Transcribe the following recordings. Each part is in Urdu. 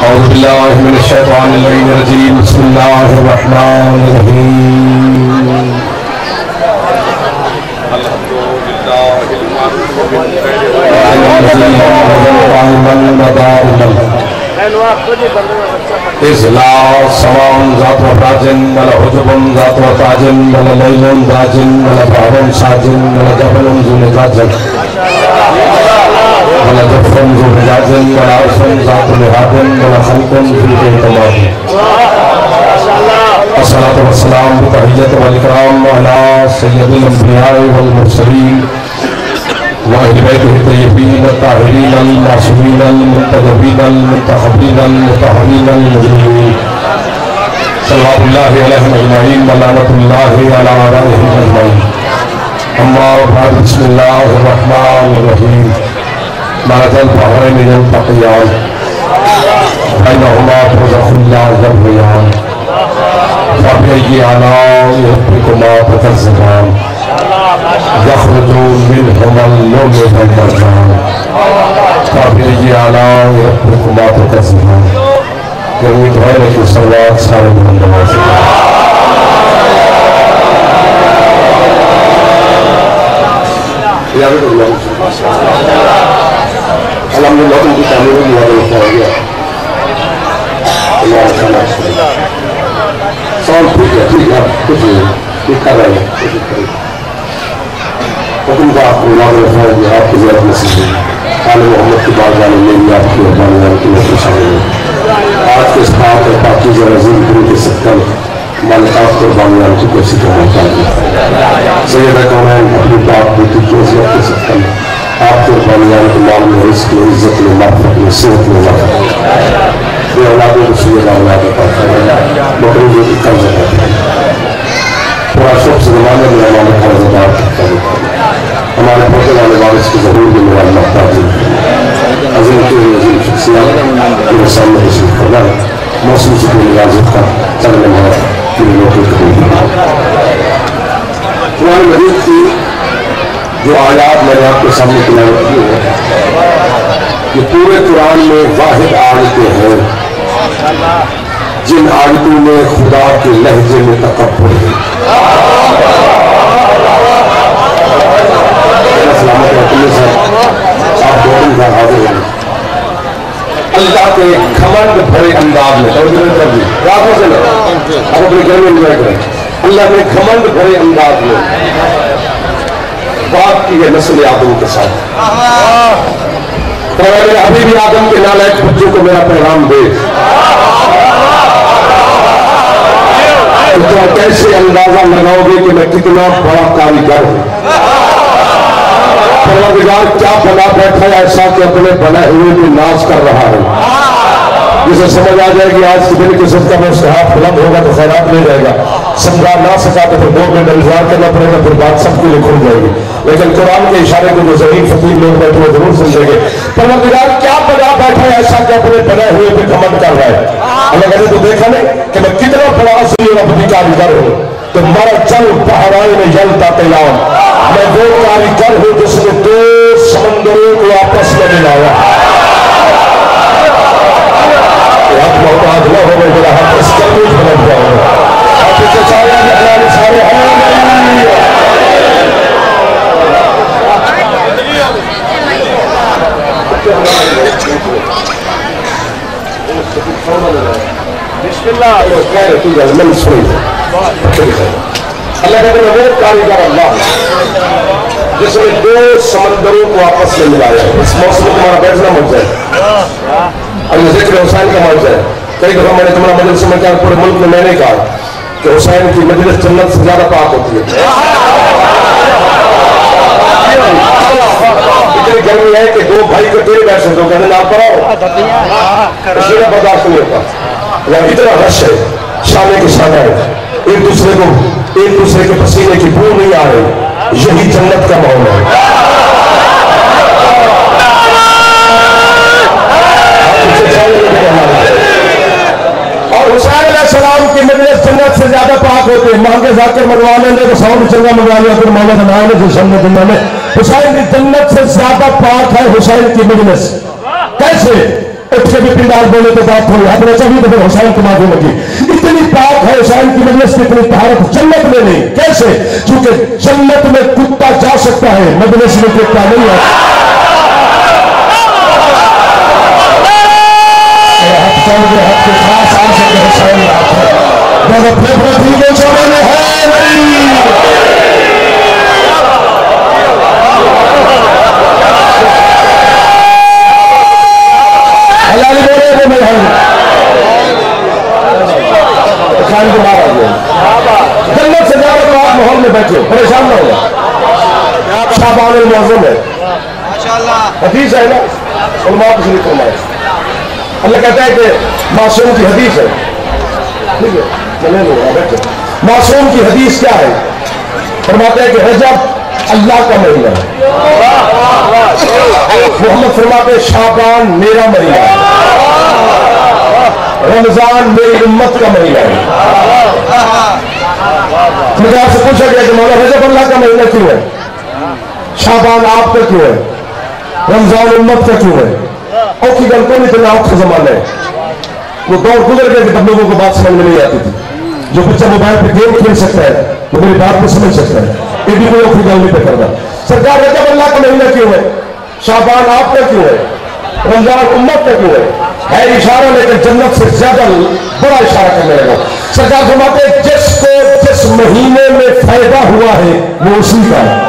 أعوذ بالله من الشيطان الرجيم بسم الله الرحمن الرحيم إزلا سوام ذات وراجن ولا حجبن ذات وتاجن ولا ليلن راجن ولا بحرن ساجن ولا جبلن ذو نجاجن ولا جفن ذو نجاجن ولا عرفن ذات لهادن ولا خلقن في بيت الله الصلاة والسلام بتحية والإكرام على سيد الأنبياء والمرسلين وأهل بيته الطيبين الطاهرين المعصومين المنتخبين المنتخبين المطهرين المجرمين صلوات الله عليهم أجمعين ولعنة الله على أعدائهم أجمعين أما بعد بسم الله الرحمن الرحيم مرج البحرين يلتقيان بينهما برزخ لا يبغيان فبأي آلاء ربكما تكذبان يخرج منهما اللؤلؤ والمرجان فبأي آلاء ربكما تكذبان امید ہے کہ صلوات سارے بلند آواز الحمدللہ ان کی تعلیم بھی ہمارے لکھا ہو گیا اللہ تعالیٰ سوال ٹھیک ہے کچھ ٹھیک کر رہے ہیں حکم کا آپ کو اللہ رکھا ہے کہ آپ کی زیادت نصیب ہے آل محمد کی بات جانے میں بھی آپ کی اربانی جانے کی نصیب شامل ہے آج کے اس بات اور پاکیزہ عظیم گرو کے صدقہ مالکات کو بانیان کی کوشش کرنا چاہیے سیدہ کونین اپنی باپ بیٹی کی عزت کے صدقہ آپ کے بانیان کے مال میں رزق میں عزت میں معرفت میں صحت میں معرفت یہ اولادوں کو سید اولاد پاتا ہے مقروضوں کی قرض پاتا ہے پورا شب سے زمانے میں ہمارے قرض دار کرتا ہے ہمارے پوتے والے وارث کی ضرور بھی میرا محتاج ہے عظیم کے عظیم شخصیات میرے سامنے تشریف کرنا ہے موسم سے کوئی نوازت کا چلنے میں پوری لوگوں کو قرآن مجید کی جو آیات میں نے آپ کے سامنے تلاوت کی ہے یہ پورے قرآن میں واحد آیتیں ہیں جن آیتوں میں خدا کے لہجے میں تکبر ہے سلامت رکھنے سے آپ دونوں کا حاضر ہیں اللہ کے گھمنڈ بھرے انداز میں توجہ کر دی راتوں سے لگا اب اپنے گھر میں انجوائے کریں اللہ کے گھمنڈ بھرے انداز میں بات کی ہے نسل آدم کے ساتھ میرے حبیب آدم کے نالائق بچوں کو میرا پیغام دے تو کیسے اندازہ لگاؤ گے کہ میں کتنا بڑا کاریگر ہوں پروردگار کیا بنا بیٹھا ہے ایسا کہ اپنے بنے ہوئے میں ناز کر رہا ہے جسے سمجھ آ جائے گی آج کے دن کے صدقہ میں اس کا ہاتھ بلند ہوگا تو خیرات لے جائے گا سمجھا نہ سکا تو پھر 2 منٹ انتظار کرنا پڑے گا پھر بات سب کے لیے کھل جائے گی لیکن قرآن کے اشارے کو جو ذہین فقیر لوگ بیٹھے ہوئے ضرور سمجھیں گے پروردگار کیا بنا بیٹھا ہے ایسا کہ اپنے بنے ہوئے پہ گھمنڈ کر رہا ہے اللہ کہتے تو دیکھا نہیں کہ میں کتنا بڑا اصلی ربی کاریگر ہوں تو مرا چل پہاڑائی میں جلتا تیام میں وہ کاریگر ہوں جس نے 2 سمندروں کو آپس میں ملایا آپ محتاج نہ ہو میرا ہاتھ اس کلموج بلند جاؤں گا آپ اسے چاہیے کہ اپنے سارے بسم اللہ کہہ رہے تو جلمن سوئی اللہ کہتے ہیں وہ کاریگر اللہ جس نے 2 سمندروں کو آپس میں ملایا اس موسم میں تمہارا بیٹھنا مل جائے اور یہ ذکر حسین کا مل جائے کئی دفعہ میں نے تمہارا مجلس میں کہا پورے ملک میں میں نے کہا کہ حسین کی مجلس جنت سے زیادہ پاک ہوتی ہے اتنی گرمی ہے کہ 2 بھائی کٹورے بیٹھ سکتے ہو کہنے نہ پڑھاؤ اس لیے برداشت نہیں ہوتا یہاں اتنا رش ہے شانے کے شانہ ہے ایک دوسرے کے پسینے کی بو نہیں آ رہی یہی جنت کا ماحول ہے اور حسین علیہ السلام کی مجلس جنت سے زیادہ پاک ہوتے ہیں مانگے ذاکر منگوا لیں گے تو 100 چنگا منگوا لیا پھر مولا بنائے نے جس ہم نے دنیا میں حسین کی جنت سے زیادہ پاک ہے حسین کی مجلس کیسے اٹھ کے بھی پنڈال بولے تو بات ہوئی، حضرت چاہیے تو پھر حسین کی معافی مانگی. اتنی پاک ہے حسین کی مجلس کی، اتنی طہارت جنت میں نہیں. کیسے؟ چونکہ جنت میں کتا جا سکتا ہے، مجلس میں کتا نہیں ہے. حق کے خاص آ سکے حسین آپ ہے چھوڑے میں ہے نہیں. حلالی بولے وہ میں خان کو مار آ گیا. جنت سے زیادہ تو آپ ماحول میں بیٹھے پریشان نہ ہو. شعبان المعظم ہے، حدیث ہے نا، علماء کو شریف فرمائے. اللہ کہتا ہے کہ معصوم کی حدیث ہے. ٹھیک ہے چلے لو بیٹھے. معصوم کی حدیث کیا ہے؟ فرماتے ہیں کہ رجب اللہ کا مہینہ ہے. محمد فرماتے ہیں شعبان میرا مہینہ ہے، رمضان میری امت کا مہینہ ہے. مجھے آپ سے پوچھا گیا کہ مولا رجب اللہ کا مہینہ کیوں ہے، شعبان آپ کا کیوں ہے، رمضان امت کا کیوں ہے؟ اور کی گل کو نہیں تو آپ کا زمانہ ہے. وہ دور گزر گئے کہ تب لوگوں کو بات سمجھ میں نہیں آتی تھی. جو بچہ موبائل پہ گیم کھیل سکتا ہے وہ میری بات کو سمجھ سکتا ہے. یہ بھی کوئی اپنی گل نہیں پہ کرنا. سرکار رجب اللہ کا مہینہ کیوں ہے، شعبان آپ کا کیوں ہے، رمضان امت کا کیوں ہے اشارہ، لیکن جنت سے زیادہ بڑا اشارہ کرنے لگا. سرکار فرماتے ہیں جس کو جس مہینے میں فائدہ ہوا ہے وہ اسی کا ہے.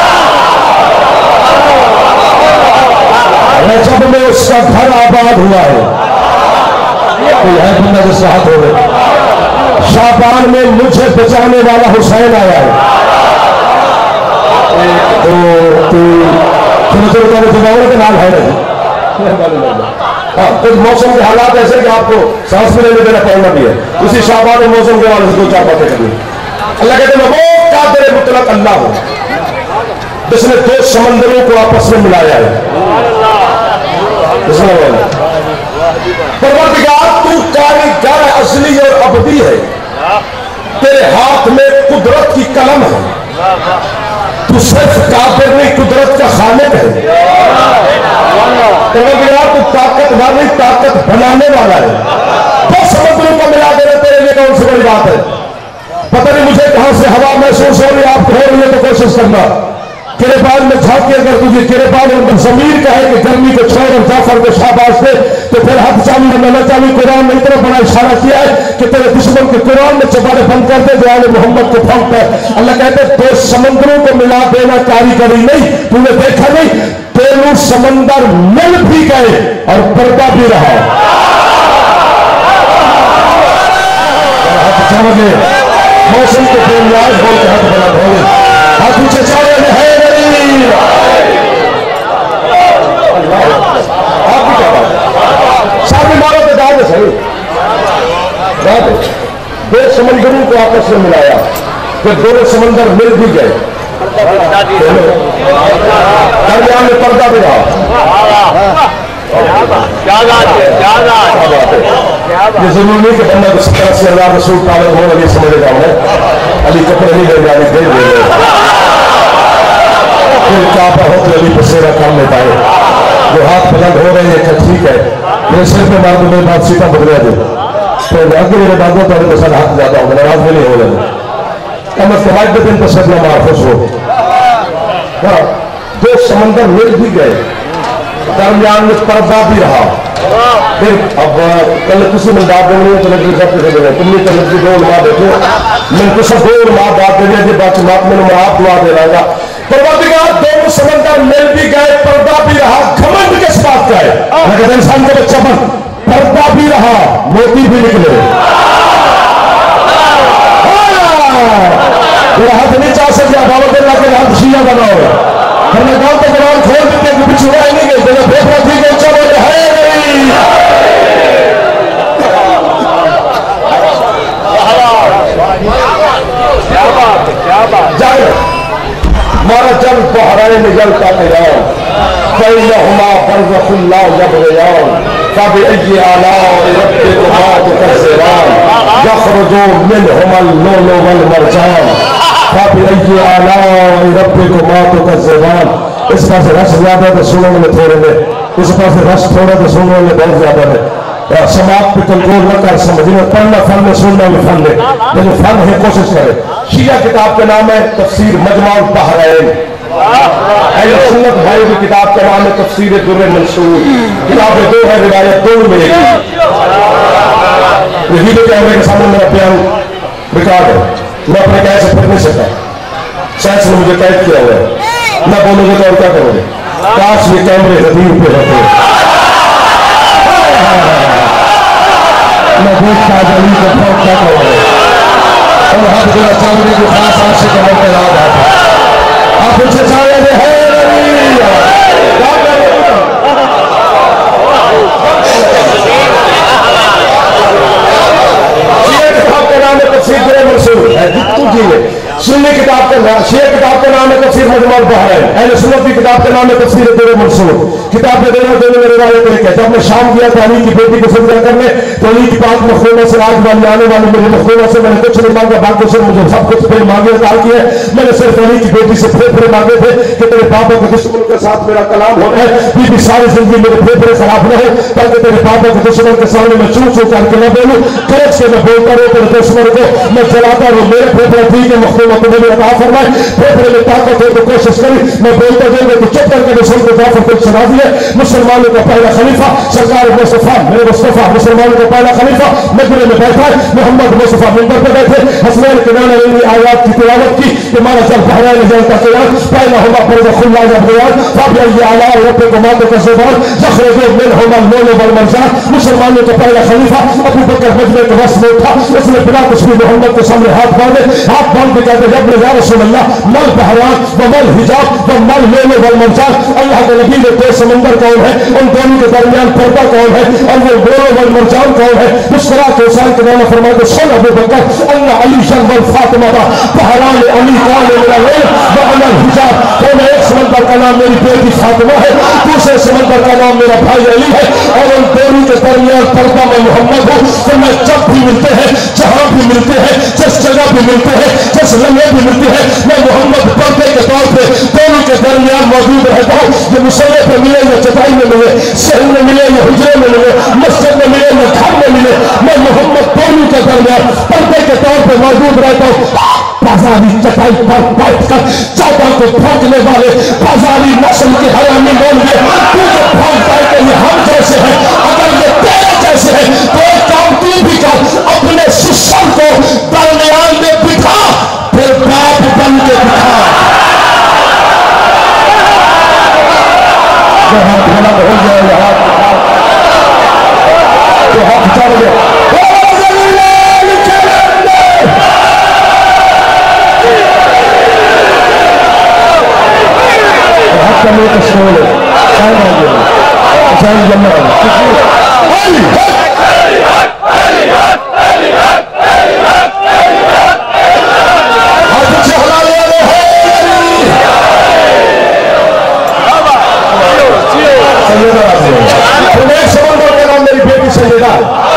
رجب میں اس کا گھر آباد ہوا ہے. کوئی ہے بندہ جس سے ہاتھ ہو گئے. شعبان میں مجھے بچانے والا حسین آیا ہے. ایک دو تین چھوٹے کے نام ہے نہیں. ہاں کچھ موسم کے حالات ایسے کہ آپ کو سانس میں لینے دینا پڑنا بھی ہے. اسی شعبان میں موسم کے والے سے دو چار باتیں کرنی. اللہ کہتے ہیں وہ قادر مطلق اللہ ہو جس نے دو سمندروں کو آپس میں ملایا ہے. پروردگار تو کاریگر اصلی اور ابدی ہے، تیرے ہاتھ میں قدرت کی قلم ہے، تو صرف قادر نہیں قدرت کا خالق ہے. پروردگار تو طاقت والی طاقت بنانے والا ہے. دو سمندروں کو ملا دینا تیرے لیے کون سی بڑی بات ہے؟ پتہ نہیں مجھے کہاں سے ہوا محسوس ہو رہی ہے، آپ کو ہو رہی ہے تو کوشش کرنا. کیربال میں جھانکی اگر تجھے کیربال اور ضمیر کہے کہ گرمی کو چھوڑ اور جعفر کو شاباش دے تو پھر حد چالی اور نہ چالی. قرآن نے اتنا بڑا اشارہ کیا ہے کہ تیرے دشمن کے قرآن میں چپاڑے بند کر دے جو آل محمد کو پھونکتا ہے. اللہ کہتے ہیں دو سمندروں کو ملا دینا کاریگری نہیں. تو نے دیکھا نہیں تینوں سمندر مل بھی گئے اور پردہ بھی رہا. موسم کے بے نیاز بول کے ہاتھ بنا دھوئے ہاتھ پیچھے چاہے ہے نہیں. آپ بھی کیا بات ساتھ میں مارو تو داد ہے صحیح. دو سمندروں کو آپس میں ملایا پھر دونوں سمندر مل بھی گئے. درمیان میں پردہ بھی رہا. یہ ضرور نہیں کہ بندہ کو 70,000 رسول پالک ہو علی سمجھے جاؤں ہے. علی کپڑے نہیں دے جانے دے دے پھر کعبہ ہو تو علی پسیرہ کام لیتا ہے. جو ہاتھ بلند ہو رہے ہیں کہ ٹھیک ہے میرے سر پہ مار دو میری بات سیٹا بدلے دے تو اگر میرے باتوں پر مسئلہ ہاتھ جاتا ہوں ناراض بھی نہیں ہو رہے. کم از کم آج دے دن تصدیہ محفوظ ہو. دو سمندر مل بھی گئے درمیان میں پردہ بھی رہا. پھر اب کل کسی میں بات دیں گے تو لگی سب کسی دے تم نے کل کی دو علماء بیٹھو میں کچھ دو علماء بات دے دیں باقی بات میں نے آپ دعا دے رہا گا. پروردگار دونوں سمندر مل بھی گئے پردہ بھی رہا. گھمنڈ کس بات کا ہے؟ اگر انسان کا بچہ بن پردہ بھی رہا موتی بھی نکلے. ہاتھ نہیں چاہ سکتے بابا اللہ کے ہاتھ شیعہ بناؤ. ہم نے کہا تو قرآن کھول دیتے کہ پچھو رہے نہیں گئے جب دیکھنا تھی کہ اچھا بولے ہے نہیں. جل مارا جل بحرائے میں جل کا تیار بینہما برزخ لا یبغیان فبأي آلاء ربكما تكذبان يخرج منهما اللؤلؤ والمرجان فبأي آلاء ربكما تكذبان. اس کا سے رس زیادہ تو سنوں میں تھوڑے میں اس پاس رس تھوڑا تو سننے والے بہت زیادہ ہے، سماعت پہ کنٹرول نہ کر، سمجھنے پڑھنا فن ہے، سننا بھی فن ہے، لیکن فن ہے کوشش کرے۔ شیعہ کتاب کا نام ہے تفسیر مجمع البحرین، اہل سنت بھائی کی کتاب کا نام ہے تفسیر در منصور، کتابیں دو ہے، روایت دونوں میں ایک۔ ویڈیو کیمرے کے سامنے میرا بیان ریکارڈ ہے، میں اپنے قید سے پھر نہیں سکتا، سائنس نے مجھے قید کیا ہوا ہے، نہ بولوں گے تو اور کیا کرو گے؟ کاش یہ کیمرے غدیر پہ ہوتے، میں دیکھتا جلی کو پھوٹ کیا کرو گے، اور ہاتھ گلا چاندی کی خاص آنکھ سے کمر پہ رات آتا آپ ان سے چاہے دے ہے سنی کتاب کا نام، شیعہ کتاب کا نام ہے تفسیر مجمع البحرین، اہل سنت کی کتاب کا نام ہے تفسیر در منصور۔ کتاب میں دونوں میں روایت ہے کہ جب میں شام گیا تو علی کی بیٹی کو سجدہ کرنے، تو علی کی پاک مخدومہ سے آج والی آنے والی میری مخدومہ سے میں نے کچھ نہیں مانگا، باقی سے مجھے سب کچھ پھر مانگے عطا کیا ہے۔ میں نے صرف علی کی بیٹی سے پھیپھڑے مانگے تھے کہ تیرے پاپا کے دشمن کے ساتھ میرا کلام ہونا ہے، بی بی ساری زندگی میرے پھیپھڑے خراب نہ ہو، تاکہ تیرے پاپا کے دشمن کے سامنے میں چوں چوں کر کے نہ بولوں، کھڑک سے میں بولتا رہوں، تیرے دشمن کو میں چلاتا رہوں، میرے پھیپھڑے ٹھیک ہے مخدومہ تو مجھے عطا فرمائے، پھیپھڑے میں طاقت ہو تو کوشش کری، میں بولتا جاؤں گا تو چپ کر کے رسول کو جعفر کو سنا دیا، مسلمانوں کا پہلا خلیفہ سرکار مصطفیٰ میرے مصطفیٰ، مسلمانوں کا پہلا خلیفہ مجمع میں بیٹھا ہے، محمد مصطفیٰ منبر پہ بیٹھے، حسنین کنان علیہ آیات کی تلاوت کی کہ مانا جب بحرین جلتا قیام پہلا ہما فرض خلا جب بیان فابی اعلیٰ رب کمانڈو کا زبان زخرجو من ہما اللون والمرجان، مسلمانوں کا پہلا خلیفہ ابو بکر مجمع کے رسم اٹھا، اس نے بلا کچھ بھی محمد کے سامنے ہاتھ باندھے کہتے جب یا رسول اللہ مل بحران و مل حجاب و مل لون والمرجان، اللہ کے نبی نے دو سمندر کون ہے، ان دونوں کے درمیان پردہ کون ہے، اور وہ لون والمرجان کون ہے؟ اس طرح کے حسین کے نام فرمائے سن ابو بکر اللہ علی شن والفاطمہ بحران علی کان میرا لون و عمل حجاب، کون ایک سمندر کا نام میری بیٹی فاطمہ ہے، دوسرے سمندر کا نام میرا بھائی علی ہے، اور ان دونوں کے درمیان پردہ میں محمد ہوں، تو میں جب بھی ملتے ہیں، جہاں بھی ملتے ہیں، جس جگہ بھی ملتے ہیں، جس لمحے بھی ملتے ہیں، میں محمد پردے کے طور پہ دونوں کے درمیان موجود رہتا ہوں، یہ مسئلے پہ ملے یا چٹائی میں ملے، شہر میں ملے یا حجرے میں ملے، مسجد میں ملے یا گھر میں ملے، میں محمد دونوں کے درمیان پردے کے طور پہ موجود رہتا ہوں۔ بازاری چٹائی پر بیٹھ کر چادر کو پھونکنے والے بازاری نسل کے حرامی لوگ یہ پھونکتا ہے کہ یہ ہم جیسے ہیں، اگر یہ تیرے جیسے ہیں تو ایک کام تو بھی کر، اپنے سسر کو درمیان میں بٹھا، پھر باپ بن کے بٹھا۔ جو ہاتھ بھلا ہو جائے یہ ہاتھ جو ہاتھ چڑھ گئے میں تشکول ہے شاہد آگے شاہد جمع سمندر کا نام میری بیٹی سیدہ،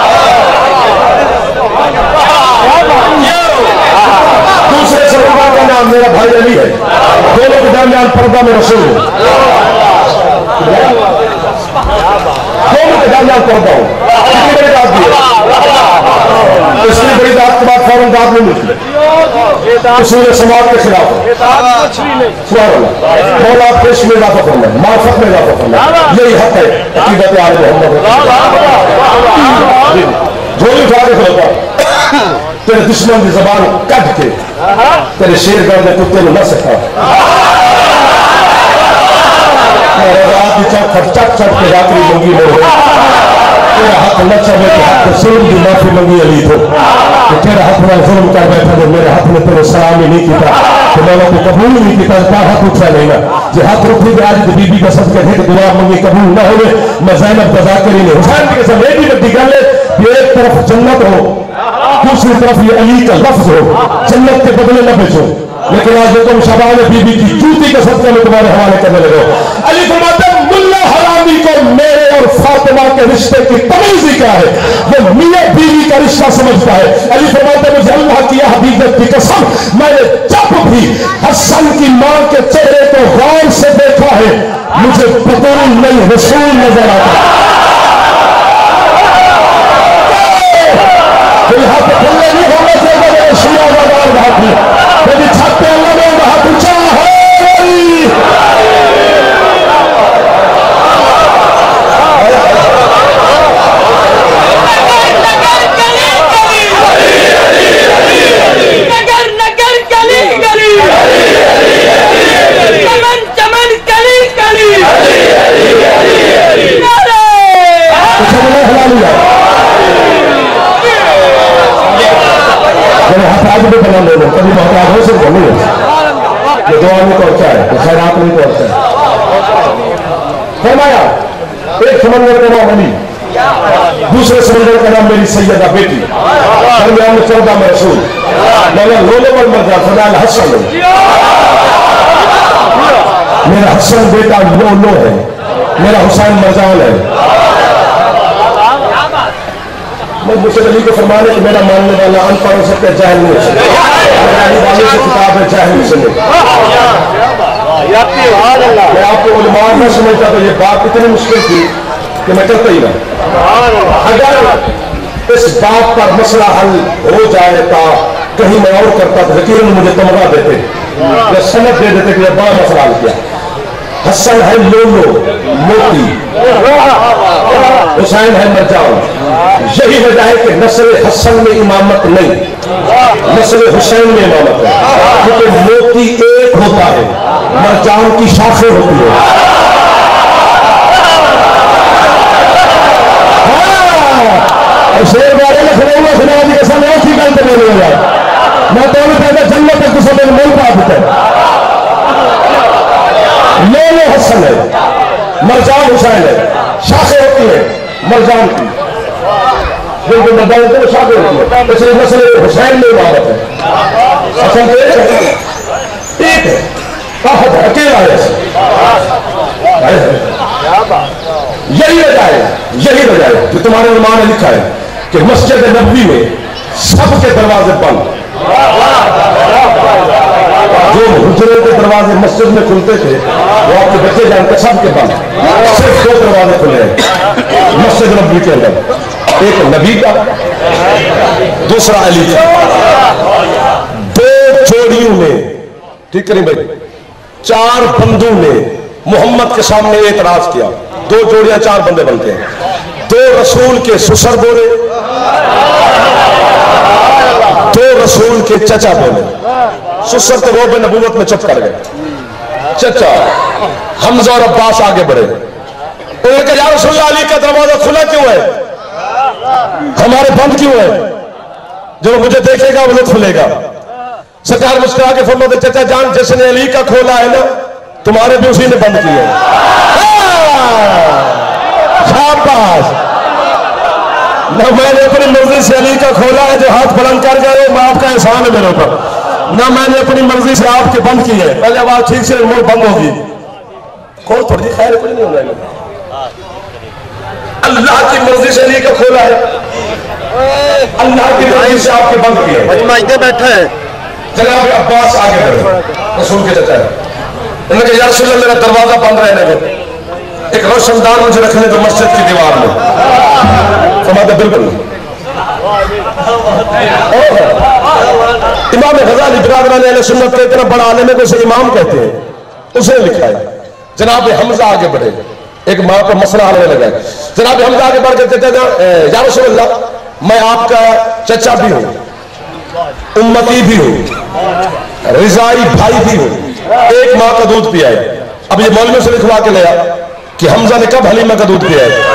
دوسرے سمندر کا نام میرا بھائی علی ہے، دونوں کے درمیان پردہ میں رسول ہوں، دونوں کے درمیان پردہ ہوں، کتنی بڑی بات دی ہے، اس لیے بڑی بات کے بعد فوراً بات نہیں ملتی، اصول سماعت کے خلاف ہے، سبحان اللہ، مولا پیش میں اضافہ کرنا ہے، معرفت میں اضافہ کرنا ہے، یہی حق ہے عقیدت آل محمد، جھولی اٹھا کے کھلوتا تیرے دشمن کی زبان کٹ کے تیرے شیر گردے کتے میں نہ سکتا، رات کی چک چک کے راتری منگی ہو گئی، تیرا حق نہ چلے کہ حق ظلم کی معافی منگی علی تو تیرا حق میں ظلم کر بیٹھا جو میرے حق میں تیرے سلام ہی نہیں کیتا، تو میں نے قبول نہیں کیتا، کیا حق اٹھا لے گا جی حق رکھی گیا آج بی بی کا سب کے کہ دعا منگی قبول نہ ہوئے، میں زینب کا ذاکر ہی نہیں، حسین کی قسم ایک ہی بڑی گل ہے کہ ایک طرف جنت ہو دوسری طرف یہ علی کا لفظ ہو، جنت کے بدلے نہ بیچو، لیکن آج تم شبان بی بی کی جوتی کے صدقے میں تمہارے حوالے کرنے لگے۔ علی فرماتے ہیں ملا حرامی کو میرے اور فاطمہ کے رشتے کی تمیز ہی کیا ہے؟ وہ میاں بیوی کا رشتہ سمجھتا ہے۔ علی فرماتے مجھے اللہ کی حقیقت کی قسم، میں نے جب بھی حسن کی ماں کے چہرے کو غور سے دیکھا ہے مجھے بطول نہیں رسول نظر آتا۔ یہاں پہ کھلے نہیں ہونا چاہیے میرے شیعہ بازار بات میں میری چھت پہ اللہ نے بہت اونچا ہے۔ کبھی محتاج ہو سکتا نہیں ہے، یہ دعا نہیں پہنچا ہے، یہ خیرات نہیں پہنچا ہے۔ فرمایا ایک سمندر کا نام علی، دوسرے سمندر کا نام میری سیدہ بیٹی، درمیان میں 14 میں رسول، مولا لولو پر مرجع فرمایا حسن، میرا حسن بیٹا لولو ہے، میرا حسین مرجان ہے۔ مجھے علی کو فرمانے کہ میرا ماننے والا ان پڑھ سکتے جاہل نہیں ہو سکتے، والے سے کتاب ہے جاہل نہیں سنے۔ میں آپ کو علماء نہ سمجھتا تو یہ بات اتنی مشکل تھی کہ میں کرتا ہی رہا۔ اگر اس بات پر مسئلہ حل ہو جائے تا کہیں میں اور کرتا تو یقیناً مجھے تمغہ دیتے یا سند دے دیتے کہ یہ بڑا مسئلہ حل کیا۔ حسن ہے لولو موتی، حسین ہے مرجان۔ یہی وجہ ہے کہ نسل حسن میں امامت نہیں، نسل حسین میں امامت ہے، کیونکہ موتی ایک ہوتا ہے، مرجان کی شاخیں ہوتی ہیں۔ شیر بارے میں کھڑے ہوئے خدا کی قسم ایک ہی گل تو نہیں ہو جائے، میں تو بھی کہتا جنت تک کسی دن مل پا دیتا ہے۔ لولو حسن ہے، مرجان حسین ہے، شاخیں ہوتی ہیں مرجان کی، بالکل مرجان ہوتے ہیں شاخیں ہوتی ہیں، اس لیے نسل حسین میں امامت ہے۔ حسن ایک ہے، طاقت ہے، اکیلا ہے۔ یہی وجہ ہے جو تمہارے علماء نے لکھا ہے کہ مسجد نبوی میں سب کے دروازے بند، جو حجرے کے دروازے مسجد میں کھلتے تھے وہ آپ کے بچے جانتے سب کے بند، صرف 2 دروازے کھلے ہیں مسجد نبوی کے اندر، ایک نبی کا دوسرا علی کا۔ 2 جوڑیوں نے، ٹھیک نہیں بھائی، 4 بندوں نے محمد کے سامنے اعتراض کیا، 2 جوڑیاں 4 بندے بنتے ہیں، 2 رسول کے سسر بولے، 2 رسول کے چچا بولے۔ سسر تو روب نبوت میں چپ کر گئے، چچا حمزہ اور عباس آگے بڑھے، انہوں نے کہا یا رسول اللہ علی کا دروازہ کھلا کیوں ہے، ہمارے بند کیوں ہے، جو مجھے دیکھے گا وہ لطف لے گا۔ سرکار مسکرا کے فرماتے چچا جان جس نے علی کا کھولا ہے نا تمہارے بھی اسی نے بند کیا ہے۔ شاباش، نہ میں نے اپنی مرضی سے علی کا کھولا ہے جو ہاتھ بلند کر گئے میں آپ کا احسان ہے میرے اوپر، نہ میں نے اپنی مرضی سے آپ کے بند کی ہے، پہلے آواز ٹھیک سے منہ بند ہوگی، کھول تھوڑی جی خیر کوئی نہیں ہونا ہے، اللہ کی مرضی سے علی کا کھولا ہے، اللہ کی مرضی سے آپ کے بند کیا ہے۔ مجمع بیٹھا ہے، جناب عباس آگے بڑھے، رسول کے چچا ہے، انہوں نے کہا یا رسول اللہ میرا دروازہ بند رہنے دو، ایک روشن دان مجھے رکھنے دو مسجد کی دیوار میں۔ فرماتے بالکل نہیں۔ امام غزالی برادران اہل سنت کا اتنا بڑا عالم ہے کہ اسے امام کہتے ہیں، اسے لکھا ہے جناب حمزہ آگے بڑھے، ایک ماں پر مسئلہ آنے لگا ہے، جناب حمزہ آگے بڑھ کے کہتے ہیں یا رسول اللہ میں آپ کا چچا بھی ہوں، امتی بھی ہوں، رضائی بھائی بھی ہوں، ایک ماں کا دودھ پیا ہے۔ اب یہ مولوی سے لکھوا کے لیا کہ حمزہ نے کب حلیمہ کا دودھ پیا ہے؟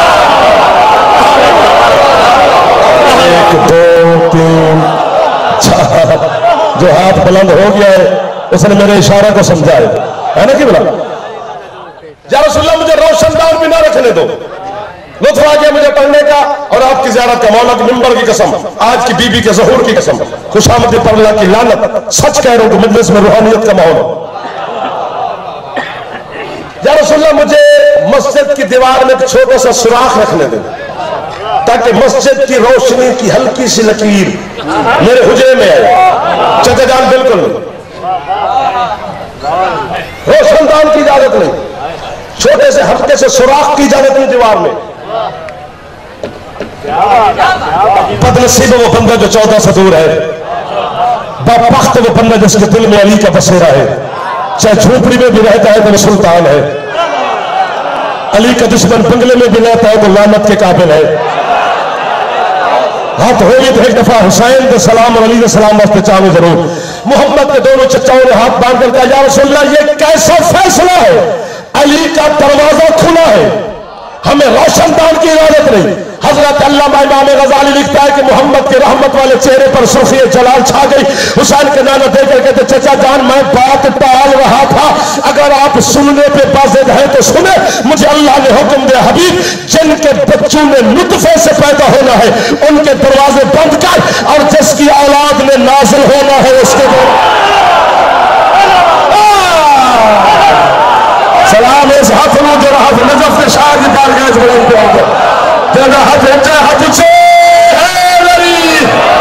1 2 3 4 جو ہاتھ بلند ہو گیا ہے اس نے میرے اشارہ کو سمجھا ہے نا کہ بلا یا رسول اللہ مجھے روشن دان بھی نہ رکھنے دو، لطف آ گیا مجھے پڑھنے کا اور آپ کی زیارت کا، مولا کے منبر کی قسم، آج کی بی بی کے ظہور کی قسم، خوش آمدید پر اللہ کی لعنت، سچ کہہ رہا ہوں کہ مجلس میں روحانیت کا ماحول یا رسول اللہ مجھے مسجد کی دیوار میں ایک چھوٹا سا سوراخ رکھنے دیں تاکہ مسجد کی روشنی کی ہلکی سی لکیر میرے حجرے میں آئے. چچا جان بالکل نہیں, روشن دان کی اجازت نہیں, چھوٹے سے ہلکے سے سوراخ کی اجازت نہیں دیوار میں. بدنصیب وہ بندہ جو 14 سے دور ہے, بابخت وہ بندہ جس کے دل میں علی کا بسیرا ہے, چاہے جھوپڑی میں بھی رہتا ہے تو وہ سلطان ہے, علی کا دشمن بنگلے میں بھی رہتا ہے تو لعنت کے قابل ہے. ہاتھ ہوئی تو ایک دفعہ حسین دے سلام اور علی دے سلام واسطے چاہو ضرور. محمد کے دونوں چچاؤں نے ہاتھ باندھ کر کہا یا رسول اللہ یہ کیسا فیصلہ ہے, علی کا دروازہ کھلا ہے, ہمیں روشن دان کی اجازت نہیں. حضرت علامہ امام غزالی لکھتا ہے کہ محمد کے رحمت والے چہرے پر سرخی جلال چھا گئی. حسین کے نانا دے کر کہتے چچا جان میں بات ٹال رہا تھا, اگر آپ سننے پہ بازد ہیں تو سنیں. مجھے اللہ نے حکم دیا حبیب جن کے بچوں میں نطفے سے پیدا ہونا ہے ان کے دروازے بند کر, اور جس کی اولاد میں نازل ہونا ہے اس کے سلام اس ہاتھ میں جو رہا نجف کے شاہ کی بارگاہ سے بلند کیا گیا جگہ ہاتھ اچھا ہاتھ سے ہے میری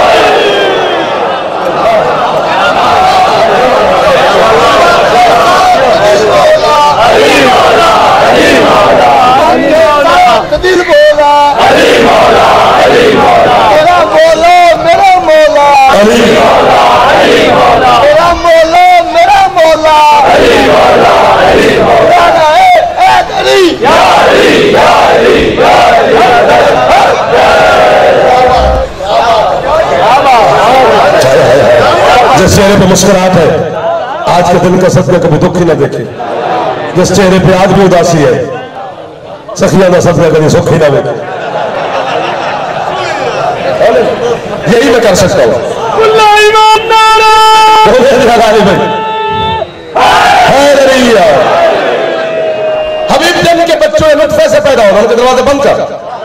دل بولا علی مولا علی مولا میرا مولا میرا مولا علی مولا علی مولا میرا مولا میرا مولا علی مولا علی مولا علی یا علی یا علی یا جس چہرے پہ مسکراہٹ ہے آج کے دن کا صدقہ کبھی دکھ ہی نہ دیکھے, جس چہرے پہ آج بھی اداسی ہے سخیہ نہ صدقہ کبھی سکھ ہی نہ دیکھے. یہی میں کر سکتا ہوں. حبیب جن کے بچوں نطفے سے پیدا ہونا ان کے دروازے بند کر,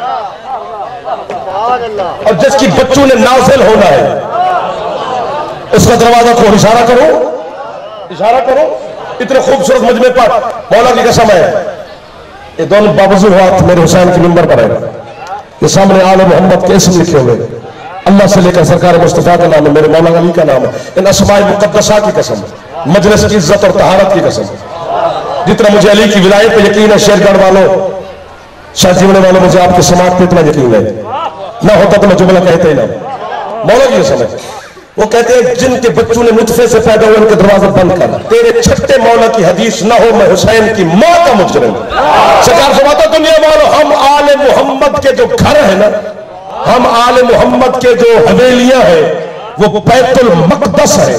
اور جس کی بچوں نے نازل ہونا ہے اس کا دروازہ کھول. اشارہ کرو اشارہ کرو. اتنے خوبصورت مجمع پر مولا کی قسم ہے یہ دونوں بابزو ہاتھ میرے حسین کی منبر پر ہے, یہ سامنے آل محمد کے اسم لکھے ہوئے, اللہ سے لے کر سرکار مصطفیٰ کا نام ہے, میرے مولا علی کا نام ہے, ان اسماء مقدسہ کی قسم, مجلس کی عزت اور طہارت کی قسم. جتنا مجھے علی کی ولایت پہ یقین ہے شیرگڑھ والوں شاہ جیونے والوں مجھے آپ کے سماعت پہ اتنا یقین ہے, نہ ہوتا تو میں جملہ کہتے ہی نہ. مولا کی قسم ہے وہ کہتے ہیں جن کے بچوں نے نطفے سے پیدا ہوئے ان کے دروازے بند کر, تیرے چھٹے مولا کی حدیث نہ ہو میں حسین کی موت کا مجرم. سرکار فرماتا دنیا والوں ہم آل محمد کے جو گھر ہیں نا, ہم آل محمد کے جو حویلیاں ہیں وہ بیت المقدس ہے.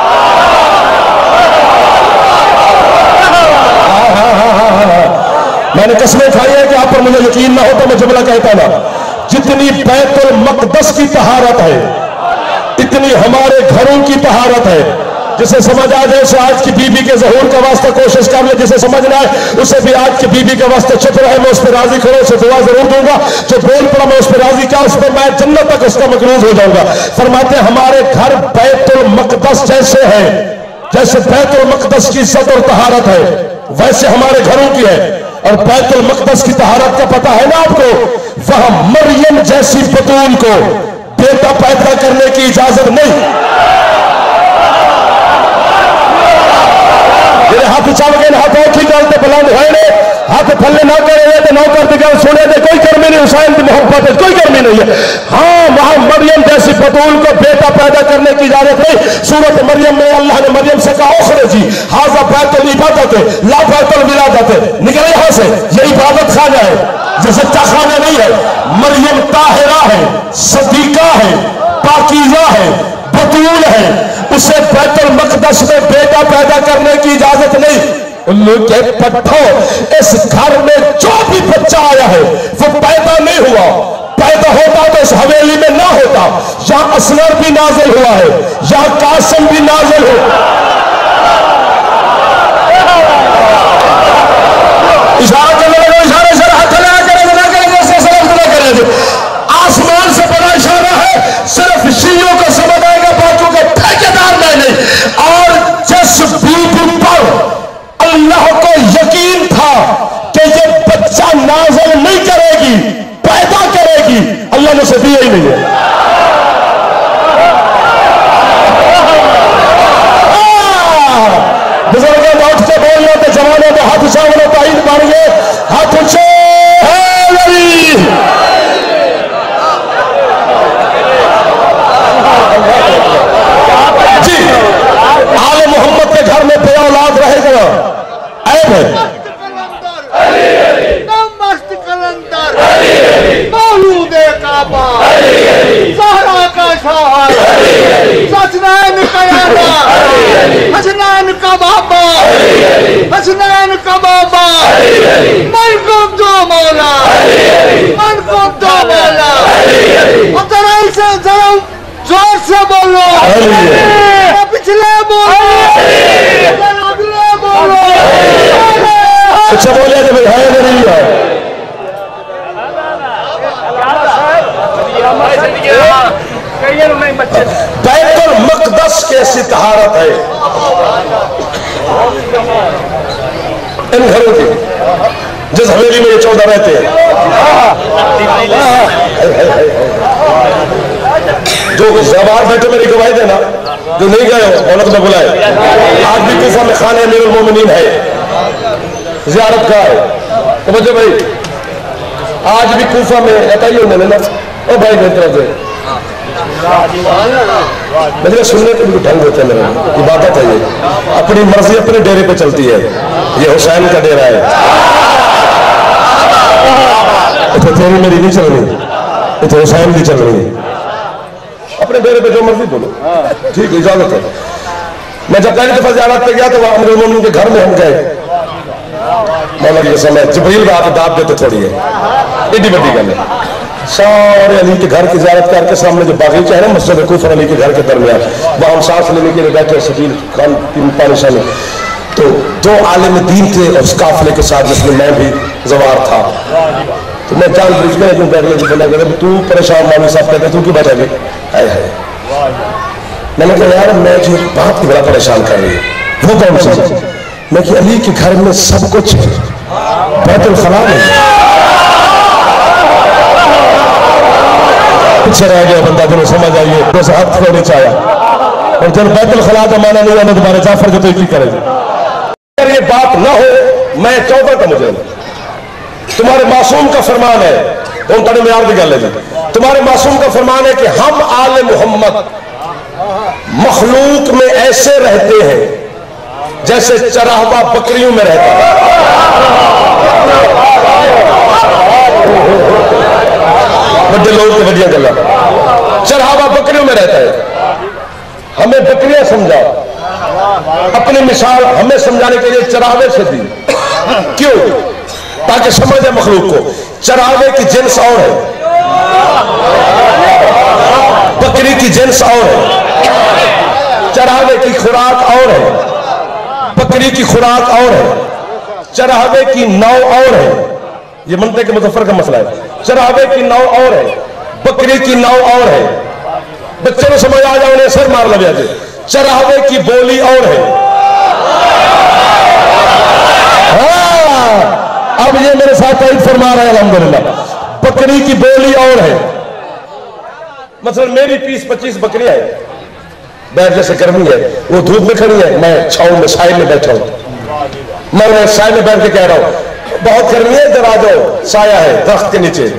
میں نے قسمیں کھائی ہے کہ آپ پر مجھے یقین نہ ہو تو میں جملہ کہتا نا, جتنی بیت المقدس کی طہارت ہے اتنی ہمارے گھروں کی طہارت ہے. جسے سمجھ آ جائے اسے آج کی بی بی کے ظہور کا واسطہ کوشش کر لے, جسے سمجھ نہ آئے اسے بھی آج کی بی بی کے واسطے چپ رہے, میں اس پہ راضی کروں, اسے دعا ضرور دوں گا. جو بول پڑا میں اس پہ راضی کیا, اس پہ میں جنت تک اس کا مقروض ہو جاؤں گا. فرماتے ہیں ہمارے گھر بیت المقدس جیسے ہیں, جیسے بیت المقدس کی عزت اور طہارت ہے ویسے ہمارے گھروں کی ہے. اور بیت المقدس کی طہارت کا پتہ ہے نا آپ کو, وہاں مریم جیسی بطول کو بیٹا پیدا کرنے کی اجازت نہیں. میرے ہاتھ چل گئے ہاتھ اور ڈالتے بلند ہوئے ہاتھ پھلے نہ کرے تو نہ کرتے گئے سنے دے کوئی کرمی نہیں, حسین کی محبت ہے کوئی کرمی نہیں ہے. ہاں وہاں مریم جیسی بطول کو بیٹا پیدا کرنے کی اجازت نہیں. سورت مریم میں اللہ نے مریم سے کہا اخرجی ھذا بیت العبادت لا بیت الولادت, نکلے یہاں سے, یہ عبادت خانہ ہے یہ سچا خانہ نہیں ہے. مریم طاہرہ ہے, صدیقہ ہے, پاکیزہ ہے, بطول ہے, اسے بیت المقدس میں بیٹا پیدا کرنے کی اجازت نہیں. الو کے پٹھو اس گھر میں جو بھی بچہ آیا ہے وہ پیدا نہیں ہوا, پیدا ہوتا تو اس حویلی میں نہ ہوتا. یہاں اسلر بھی نازل ہوا ہے, یہاں قاسم بھی نازل ہوا. اشارہ کرنے لگو, اشارے سے ہاتھ نہ کرے نہ کرے جیسے سلام نہ کرے. آسمان سے بڑا اشارہ ہے, صرف شیعوں کو سمجھ آئے گا, باقیوں کا ٹھیکیدار میں نہیں. اور جس بی بی پر اللہ کو یقین تھا نے دیا ہی نہیں ہے. بزرگوں نے اٹھ کے بولنا تو جوانوں کے ہاتھ اچھا تائید مانگے ہاتھ اچھے جی. آل محمد کے گھر میں بے اولاد رہے گا عیب ہے. مست کلندر مولود کعبہ زہرا کا شوہر سچنین کا یادا حسنین کا بابا حسنین کا بابا من کو دو مولا من کو دو مولا اور ذرا سے ذرا زور سے بولو پچھلے بولو اگلے بولو. اچھا بولے کہ بھائی ہے نہیں ہے. بیت المقدس کیسی طہارت ہے ان گھروں کی جس حویلی میں یہ 14 رہتے ہیں. جو زبان بیٹھے میری گواہی دینا جو نہیں گئے ہو عورت میں بلائے. آج بھی کوفہ میں خانہ امیر المومنین ہے, زیارت گاہ ہے. سمجھو بھائی آج بھی کوفہ میں اتائیے انہوں نے نا او بھائی بہتر ہوتے مجھے سننے کے بھی ڈھنگ ہوتے ہیں. میرے عبادت ہے یہ, اپنی مرضی اپنے ڈیرے پہ چلتی ہے. یہ حسین کا ڈیرہ ہے. اتنے تیری میری نہیں چل رہی, اتنے حسین کی چل رہی ہے. اپنے ڈیرے پہ جو مرضی بولو ٹھیک ہے, اجازت ہے. میں جب پہلی دفعہ زیارت پہ گیا تو وہاں امیر المومنین کے گھر میں ہم گئے. مولا کی قسم ہے جبریل آپ دعوت دیتے تھوڑی ہے, ایڈی بڑی گل ہے. سارے علی کے گھر کی زیارت کر کے سامنے جو باغیچہ ہے نا مسجد کوفہ علی کے گھر کے درمیان, وہاں ہم سانس لینے کے لیے بیٹھے سفیر خان پانی شانے. تو 2 عالم دین تھے اور اس قافلے کے ساتھ جس میں میں بھی زوار تھا. تو میں جان بوجھ کے ایک دن بیٹھ لے بولا کہ تو پریشان مولوی صاحب کہتے تو کیوں بیٹھا گئے. آئے ہے میں نے کہا یار میں جو بات کی بڑا پریشان کر رہی ہے وہ کون سی. میں کہ علی کے گھر میں سب کچھ بیت الخلا میں پیچھے رہ گیا بندہ جنہوں سمجھ آئیے جیسے حق کو نہیں چاہیا. اور جب بیت الخلا کا معنی نہیں ہے تمہارے جعفر جو تو کی کرے گا. اگر یہ بات نہ ہو میں 14 کا مجھے تمہارے معصوم کا فرمان ہے ان تڑے میں عرض گل ہے. تمہارے معصوم کا فرمان ہے کہ ہم آل محمد مخلوق میں ایسے رہتے ہیں جیسے چراہوا بکریوں میں رہتا ہے. بڑے لوگ کے بڑیاں گلا چراہوا بکریوں میں رہتا ہے. ہمیں بکریاں سمجھا, اپنی مثال ہمیں سمجھانے کے لیے چراہوے سے دی. کیوں؟ تاکہ سمجھے مخلوق کو چراہوے کی جنس اور ہے, بکری کی جنس اور ہے, چراہوے کی خوراک اور ہے, بکری کی خوراک اور ہے, چراہوے کی نو اور ہے. یہ منطق مظفر کا مسئلہ ہے. چراہوے کی نو اور ہے, بکری کی نو اور ہے. بچے نے سمجھ آ جاؤ انہیں سر مار لگیا جائے. چراہوے کی بولی اور ہے. اب یہ میرے ساتھ تائید فرما رہا ہے الحمدللہ. بکری کی بولی اور ہے. مثلا میری 20-25 بکریاں ہیں, بیٹھ جیسے گرمی ہے وہ دھوپ میں کھڑی ہے, میں چھاؤں میں سائے میں بیٹھا ہوں. میں سائے میں بیٹھ کے کہہ رہا ہوں بہت گرمی ہے ادھر آ جاؤ سایہ ہے درخت کے نیچے.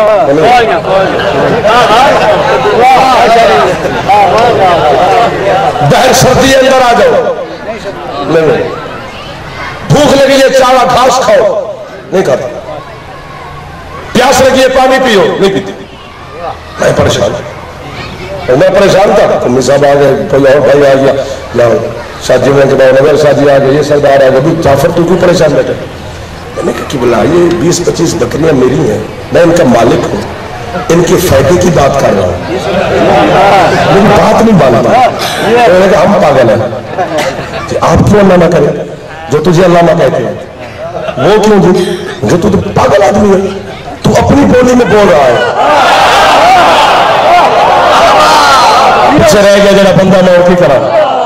بہر سردی ہے اندر آ جاؤ. نہیں, بھوک لگی ہے چارہ گھاس کھاؤ, نہیں کھاتا. پیاس لگی ہے پانی پیو, نہیں پیتی. میں پریشان ہوں, میں پریشان تھا. امی صاحب آ گئے, بھائی آ گیا, شادی میں نگر شادی آ گئی, یہ سردار آ گئے, جعفر تو کیوں پریشان بیٹھے. میں نے کہا کہ بلا یہ 20-25 بکریاں میری ہیں, میں ان کا مالک ہوں, ان کے فائدے کی بات کر رہا ہوں, میری بات نہیں مانتا. میں نے کہا ہم پاگل ہیں, آپ کیوں اللہ نہ کریں جو تجھے اللہ نہ کہتے ہیں, وہ کیوں جی جو تو پاگل آدمی ہے, تو اپنی بولی میں بول رہا ہے. پیچھے رہ گیا جڑا بندہ میں اور کی کرا.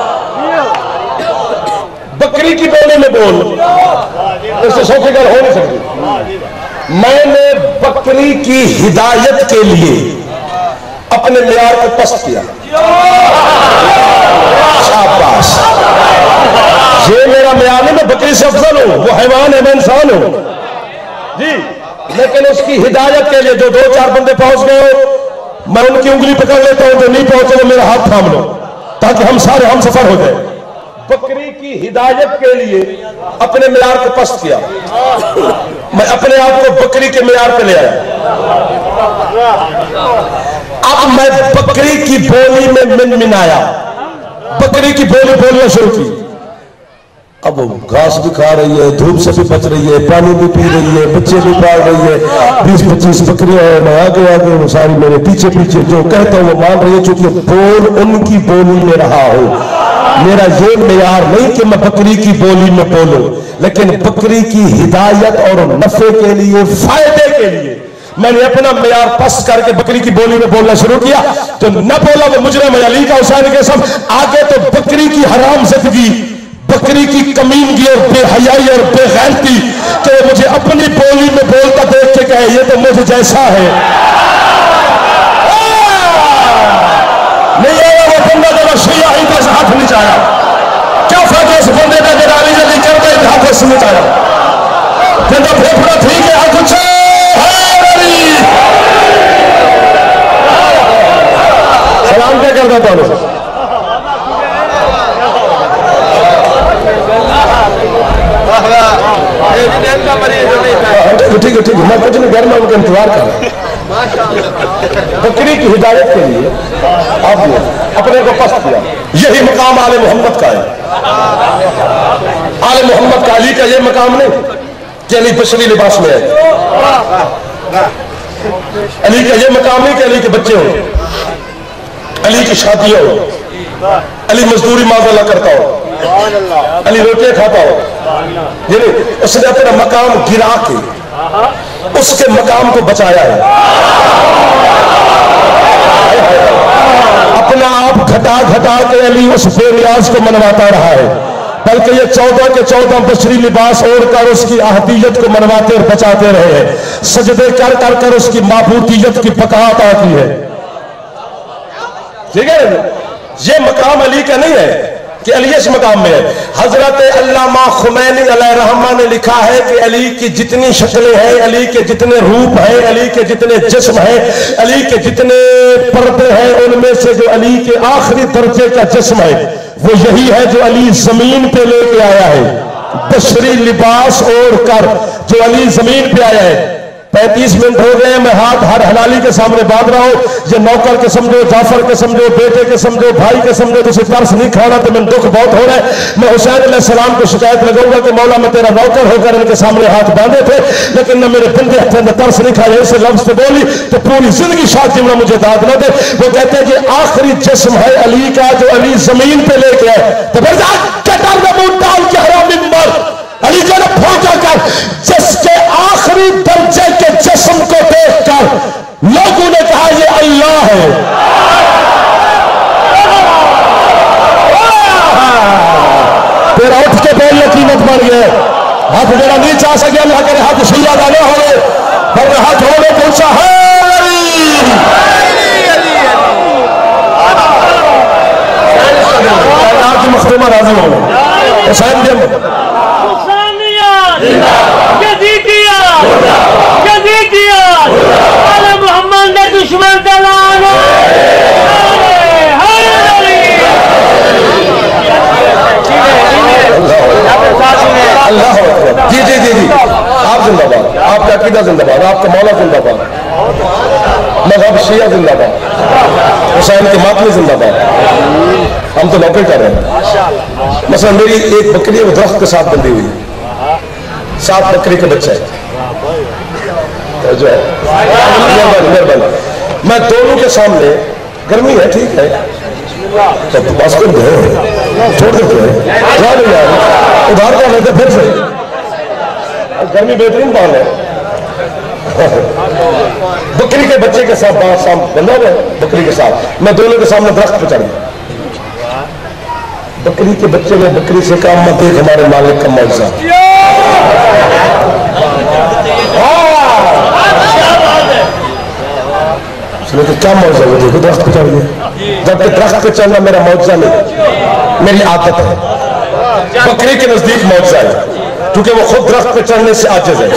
بکری کی بولی میں بول, اس سے سوچے گل ہو نہیں سکتی. میں نے بکری کی ہدایت کے لیے اپنے معیار کو پست کیا. شاباش. یہ میرا معیار نہیں، میں بکری سے افضل ہوں، وہ حیوان ہے، میں انسان ہوں جی. لیکن اس کی ہدایت کے لیے جو 2-4 بندے پہنچ گئے ہو، میں ان کی انگلی پکڑ لیتا ہوں، جو نہیں پہنچے وہ میرا ہاتھ تھام لو تاکہ ہم سارے ہم سفر ہو جائیں. بکری کی ہدایت کے لیے اپنے معیار کو پست کیا. میں اپنے آپ کو بکری کے معیار پہ لے آیا. اب میں بکری کی بولی میں منمنایا، بکری کی بولی بولنا شروع کی. اب وہ گھاس بھی کھا رہی ہے، دھوپ سے بھی بچ رہی ہے، پانی بھی پی رہی ہے، بچے بھی پال رہی ہے. 20-25 بکریاں ہیں، میں آگے آگے، وہ ساری میرے پیچھے پیچھے. جو کہتا ہوں وہ مان رہی ہے، چونکہ بول ان کی بولی میں رہا ہوں. میرا یہ معیار نہیں کہ میں بکری کی بولی میں بولوں، لیکن بکری کی ہدایت اور نفع کے لیے، فائدے کے لیے میں نے اپنا معیار پست کر کے بکری کی بولی میں بولنا شروع کیا. تو نہ بولا وہ مجرم ہے علی کا حسین کے سب آگے. تو بکری کی حرام زدگی، بکری کی کمینگی اور بے حیائی اور بے غیرتی کہ مجھے اپنی بولی میں بولتا دیکھ کے کہے یہ تو مجھ جیسا ہے. نہیں آیا وہ بندہ جب شیعہ ہی کا ہاتھ نہیں چاہیا. کیا فائدہ اس بندے کا جو علی جلدی کرتا ہے ہاتھ سے نہیں چاہیا. کہتا پھیپڑا ٹھیک ہے ہاتھ اچھا سلام کیا کرتا تھا. ٹھیک ہے میں کچھ نہیں، گھر میں ان کا انتظار کر رہا ہوں. بکری کی ہدایت کے لیے آپ نے اپنے کو پست کیا. یہی مقام آل محمد کا ہے. آل محمد کا، علی کا یہ مقام نہیں کہ علی بشری لباس میں ہے. علی کا یہ مقام نہیں کہ علی کے بچے ہوں، علی کی شادی ہو، علی مزدوری معاملہ کرتا ہو، علی روٹیاں کھاتا ہو. یعنی اس نے اپنا مقام گرا کے اس کے مقام کو بچایا ہے. اپنا آپ گھٹا گھٹا کے علی اس بے نیاز کو منواتا رہا ہے، بلکہ یہ 14 کے 14 بشری لباس اوڑھ کر اس کی احدیت کو منواتے اور بچاتے رہے ہیں. سجدے کر کر کر اس کی معبودیت کی بقا عطا کی ہے. ٹھیک ہے، یہ مقام علی کا نہیں ہے کہ علی اس مقام میں ہے. حضرت علامہ خمینی علیہ رحمہ نے لکھا ہے کہ علی کی جتنی شکلیں ہیں، علی کے جتنے روپ ہیں، علی کے جتنے جسم ہیں، علی کے جتنے پردے ہیں، ان میں سے جو علی کے آخری درجے کا جسم ہے وہ یہی ہے جو علی زمین پہ لے کے آیا ہے. بشری لباس اوڑھ کر جو علی زمین پہ آیا ہے. 35 منٹ ہو گئے ہیں، میں ہاتھ ہر حلالی کے سامنے باندھ رہا ہوں. یہ نوکر کے سمجھو، جعفر کے سمجھو، بیٹے کے سمجھو، بھائی کے سمجھو، تجھے ترس نہیں کھانا تو میں دکھ بہت ہو رہا ہے. میں حسین علیہ السلام کو شکایت لگاؤں گا کہ مولا میں تیرا نوکر ہو کر ان کے سامنے ہاتھ باندھے تھے، لیکن نہ میرے بندے ہتھے ترس نہیں کھایا. اسے لفظ تو بولی تو پوری زندگی شاید جملہ مجھے داد نہ دے. وہ کہتے ہیں کہ آخری جسم ہے علی کا جو علی زمین پہ لے کے آئے. تو پھر کٹر میں منہ ڈال کے حرام ممبر علی جو نے پھونکا کر جس کے آخری درجے کے جسم کو دیکھ کر لوگوں نے کہا یہ اللہ ہے. تیرا اٹھ کے بولنے قیمت بڑھ گئے. ہاتھ میرا نہیں چاہ سکے اللہ کرے ہاتھ شیعہ دانے ہو گئے، پر ہاتھ ہو گئے پوچھا ہے آپ کی مخدومہ راضی ہو گئے. حسین جب محمد نے دشمن دلانو اللہ. جی جی جی جی آپ زندہ باد، آپ کا عقیدہ زندہ باد، آپ کا مولا زندہ باد، مذہب شیعہ زندہ باد، حسین کی ماتمی زندہ باد. ہم تو نوکری کر رہے ہیں. مثلا میری ایک بکری ہے وہ درخت کے ساتھ بندھی ہوئی ہے، 7 بکری کے بچے ہیں جو ہے. مہربانی میں دونوں کے سامنے، گرمی ہے ٹھیک ہے تو بس کر دے چھوڑ دیتے ہیں ادھار کر لیتے پھر سے. گرمی بہترین بال ہے. بکری کے بچے کے ساتھ بندہ ہوا ہے، بکری کے ساتھ میں دونوں کے سامنے درخت پہ چڑھ گیا. بکری کے بچے میں بکری سے کام مت دیکھ ہمارے مالک کا معجزہ. लेकिन क्या मौजूद है, देखो दरख्त पे चढ़ गया, जबकि दरख्त पे चढ़ना मेरा मौजूदा नहीं, मेरी आदत है। बकरी के नजदीक मौजूदा है क्योंकि वो खुद दरख्त पे चढ़ने से आजिज है।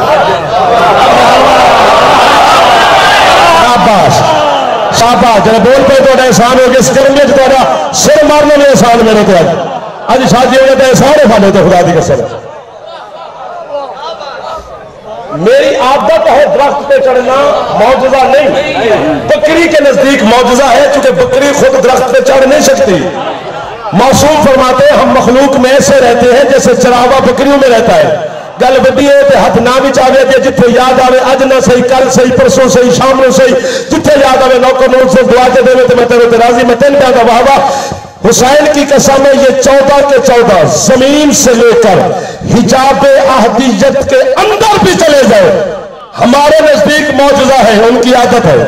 शाबाश शाबाश, जरा बोल पे तो एहसान हो गया, करने तो सिर मारने में एहसान मेरे तो अज शादी हो गया एहसान है साढ़े तो खुदा दी कसम। मेरी आदत है दरख्त पे चढ़ना, मौजूदा नहीं। बकरी के नजदीक मौजूदा है क्योंकि बकरी खुद दरख्त पे चढ़ नहीं सकती। मासूम फरमाते हैं हम मखलूक में ऐसे रहते हैं जैसे चरावा बकरियों में रहता है। गल बड़ी है तो हथ ना भी चावे तो जिथे याद आवे, अज ना सही, कल सही, परसों सही, शाम को सही, जिथे याद आवे नौकर नोट से दुआ के देवे तो मैं तेरे राजी, मैं तेन प्यादा वाह वाह। हुसैन की कसम है ये 14 के 14 जमीन से लेकर हिजाब अहदियत के अंदर भी चले जाए हमारे नजदीक मौजूदा है, उनकी आदत है।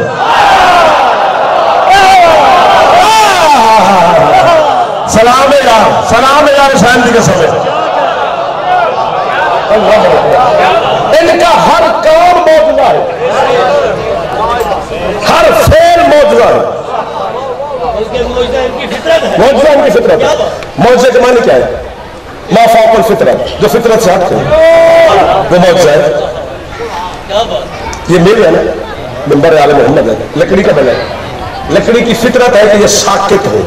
सलाम है यार हुसैन की कसम है। इनका हर काम मौजूदा है, हर फेल मौजूदा है। मौजूदा इनकी फितरत है। मौजूदा के माने क्या है? मा फौकल फितरत, जो फितरत से हट करे वो मौजूदा है। ये मिल है ना, मिंबर आले मोहम्मद है, लकड़ी का बना है। लकड़ी की फितरत है कि ये साकित हो,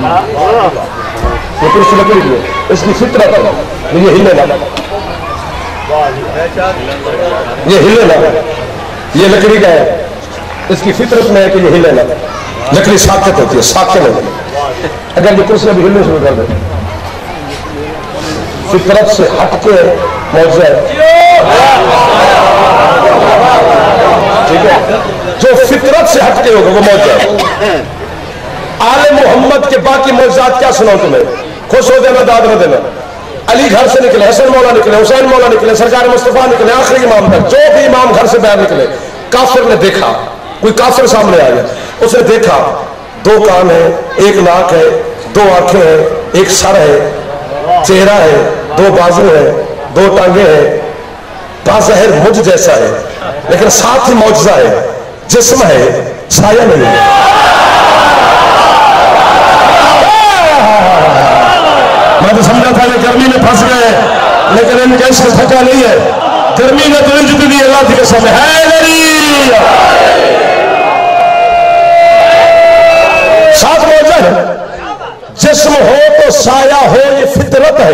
ये कुछ लकड़ी की है, इसकी फितरत है ये हिले ना, ये हिले ना, ये लकड़ी का है, इसकी फितरत में है कि ये हिले ना। लकड़ी साकित होती है, साकित होती है। अगर ये कुर्सी भी हिलने शुरू कर दे, फितरत से हटके मौजूद है, ठीक है, जो फितरत से हटके होगा वो मौजूद है। आले मोहम्मद के बाकी मौजूदात क्या सुनाओ तुम्हें? खुश हो देना, दाद न देना। अली घर से निकले, हसन मौला निकले, हुसैन मौला निकले, सरकार मुस्तफा निकले, आखिरी इमाम तक जो भी इमाम घर से बाहर निकले, काफिर ने देखा, कोई काफिर सामने आ गया, उसने देखा 2 कान है, 1 नाक है, 2 आंखें हैं, 1 सर है, चेहरा है, 2 बाजू है, 2 टांगे हैं, बाज़ाहिर मुझ जैसा है लेकिन साथ ही मौजूदा है, जिस्म है, साया नहीं है। मैं तो समझा था कि गर्मी में फंस गए, लेकिन इनका इसका थका नहीं है। गर्मी ने तो इज्जत दी, अल्लाह की कसम है। साथ मौजूदा है, जिस्म हो तो साया हो, ये फितरत है।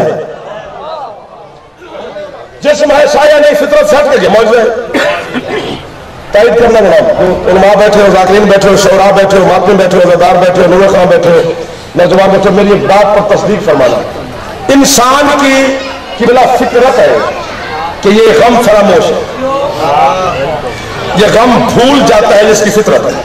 जिस्म है, साया नहीं, फितरत से हट गई, मौजूदा है। तारीफ करना जनाब, उलमा बैठे हो, जाकिरीन बैठे हो, शोरा बैठे हो, मातमी बैठे हो, ज़दार बैठे हो, नूर खां बैठे हो, नौजवान बैठे हो, मेरी एक बात पर तस्दीक फरमाना। इंसान की किबला फितरत है कि ये गम फरामोश है, ये गम भूल जाता है जिसकी फितरत है।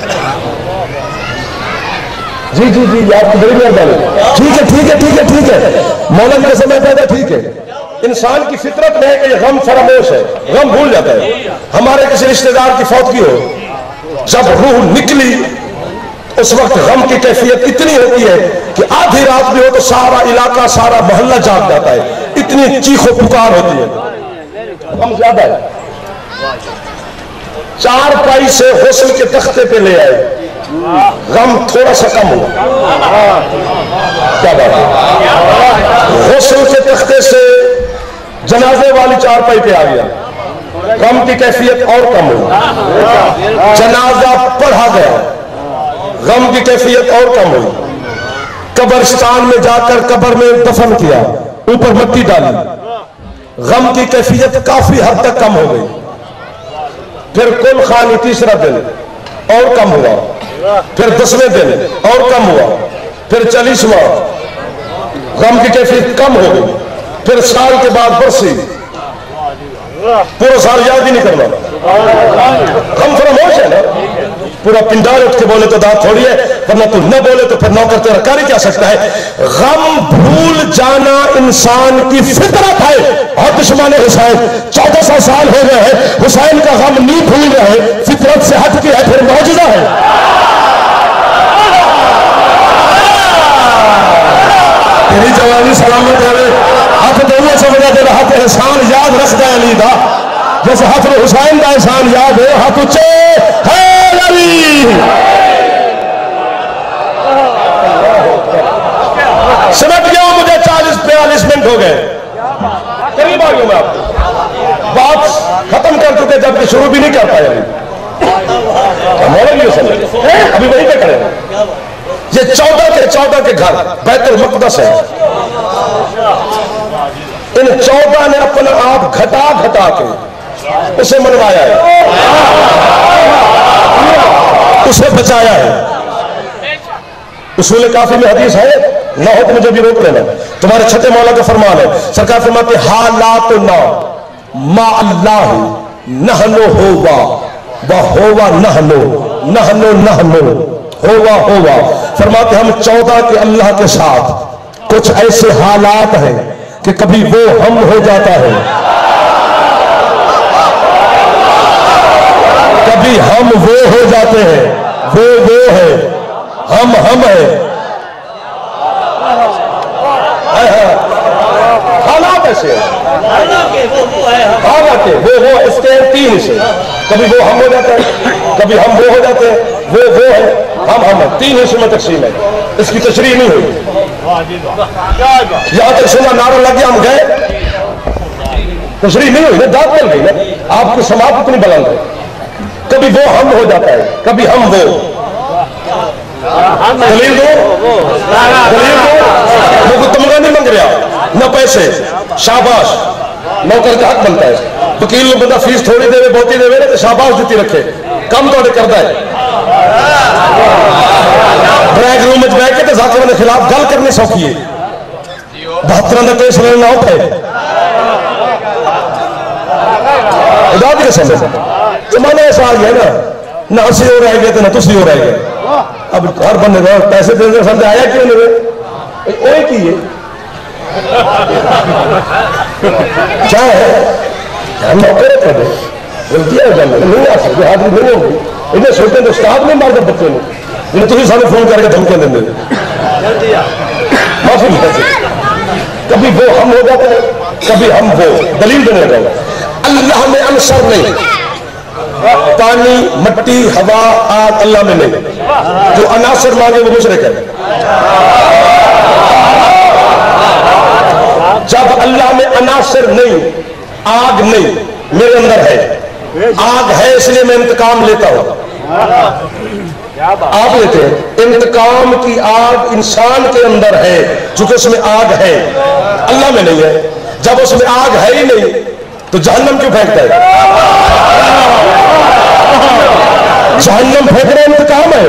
जी जी जी, आपकी बड़ी मेहरबानी। ठीक है ठीक है ठीक है ठीक है, मौलाना का समय पैदा, ठीक है। इंसान की फितरत में है कि गम फरामोश है, गम भूल जाता है। हमारे किसी रिश्तेदार की फौतगी हो, जब रूह निकली उस वक्त गम की कैफियत इतनी होती है कि आधी रात भी हो तो सारा इलाका, सारा मोहल्ला जाग जाता है, इतनी चीखो पुकार होती है। गम ज्यादा है। 4 पाई से हुस्न के तख्ते पे ले आए, गम थोड़ा सा कम हुआ। क्या बात है? हुस्न के तख्ते से जनाजे वाली 4 पाई पे आ गया, गम की कैफियत और कम हुई। जनाजा पढ़ा गया, गम की कैफियत और कम हुई। कब्रिस्तान में जाकर कब्र में दफन किया, ऊपर मिट्टी डाली, गम की कैफियत काफी हद तक कम हो गई। फिर कुल खानी तीसरा दिन और कम हुआ, फिर 10वें दिन और कम हुआ, फिर 40वां, गम की कैफियत कम हो गई। फिर साल के बाद बरसी, पूरा साल याद ही नहीं करना, गम फरामोश है ना। पूरा पिंडार उठ के बोले तो दांत थोड़ी है, वरना तू न बोले तो फिर नौकर तेरा कर ही क्या सकता है। गम भूल जाना इंसान की फितरत है। और दुश्मन हुसैन 1400 साल हो गए हैं, हुसैन का गम नहीं भूल रहे, फितरत से हट के है, फिर मौजूदा है। तेरी जवानी सलामत रहे, हाथ दोनों समझा तेरा हाथ एहसान याद रखता है अली दा, जैसे हाथ हुसैन का एहसान याद है, हाथ उच्चे है अली। मौलवी समझे, अभी वहीं पे खड़े हैं। ये 14 के घर बैतुल मक़दस है। इन 14 ने अपना आप घटा घटा के उसे मनवाया है, उसे बचाया है। उसूल काफी में हदीस है, ना हो तो मुझे भी रोक लेना। तुम्हारे छठे मौला का फरमान है, सरकार फरमाते हालात ना मा अल्लाह नहनो होवा व होवा नहनो नहनो नहनो होवा होवा। फरमाते हम 14 के अल्लाह के साथ कुछ ऐसे हालात हैं कि कभी वो हम हो जाता है, कभी हम वो हो जाते हैं, वो है, हम है। हालात ऐसे हालात वो इसके 3 से, कभी वो हम हो जाते हैं, कभी हम वो हो जाते हैं, वो है, हम है। 3 हिस्सों में तकसीम है, इसकी तशरीह नहीं हुई। यहां तक सुना नारा लग गया, हम गए, तशरीह नहीं हुई ना, दाद चल गई ना। आपकी समाप्त इतनी बुलंद है, कभी वो हम हो जाता है, कभी हम वो। दलील दो, वो कोई तमगा नहीं मांग रहा, न पैसे, शाबाश, नौकर का हक बनता है। वकील को बंदा फीस थोड़ी देवे बहुती देवे ना तो शाबाश जुती रखे, कम तो करता है। ड्राइंग रूम में बैठ के तो जाकिर के खिलाफ गल करनी सौखी है, 72 का केस लेना होता है। जमाना ऐसा आ गया ना असी हो रह गए तो ना तुसी हो रह गए। अब हर बंदे को पैसे देने समझ आया क्यों नहीं की है क्या है नौकरी कर दे गलतियां हो जाएंगी, नहीं आ सकते, आदमी नहीं होगी। इन्हें सोचते तो उस्ताद नहीं मारते बच्चे ने, जिन्हें तुम सारे फोन करके धमकियां देंगे। माफी कभी वो हम हो जाते हैं, कभी हम वो। दलील देने लगा, अल्लाह में अनसर नहीं, पानी मट्टी हवा आग अल्लाह में नहीं। जो अनासर मांगे वो मुशरिक है। जब अल्लाह में अनासर नहीं, आग नहीं, मेरे अंदर है, आग है इसलिए मैं इंतकाम लेता हूं। आप लेते हैं इंतकाम की आग इंसान के अंदर है, चूंकि उसमें आग है, अल्लाह में नहीं है। जब उसमें आग है ही नहीं तो जहन्नम क्यों फेंकता है? जहन्नम फेंकना इंतकाम है।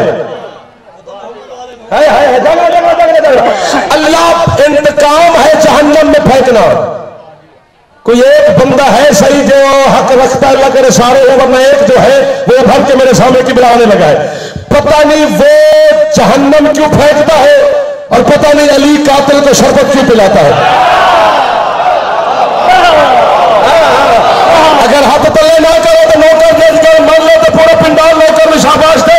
अल्लाह इंतकाम है जहन्नम में फेंकना। कोई एक बंदा है सही जो हक रखता है, अल्लाह करे सारे हो, वरना एक जो है वो भर के मेरे सामने की बुलाने लगा है। पता नहीं वो जहन्नम क्यों फेंकता है और पता नहीं अली कातिल को शरबत क्यों पिलाता है। अगर हाथ तले ना करो तो नौकर देख कर मान लो तो पूरा पिंडाल नौकर में शाबाश दे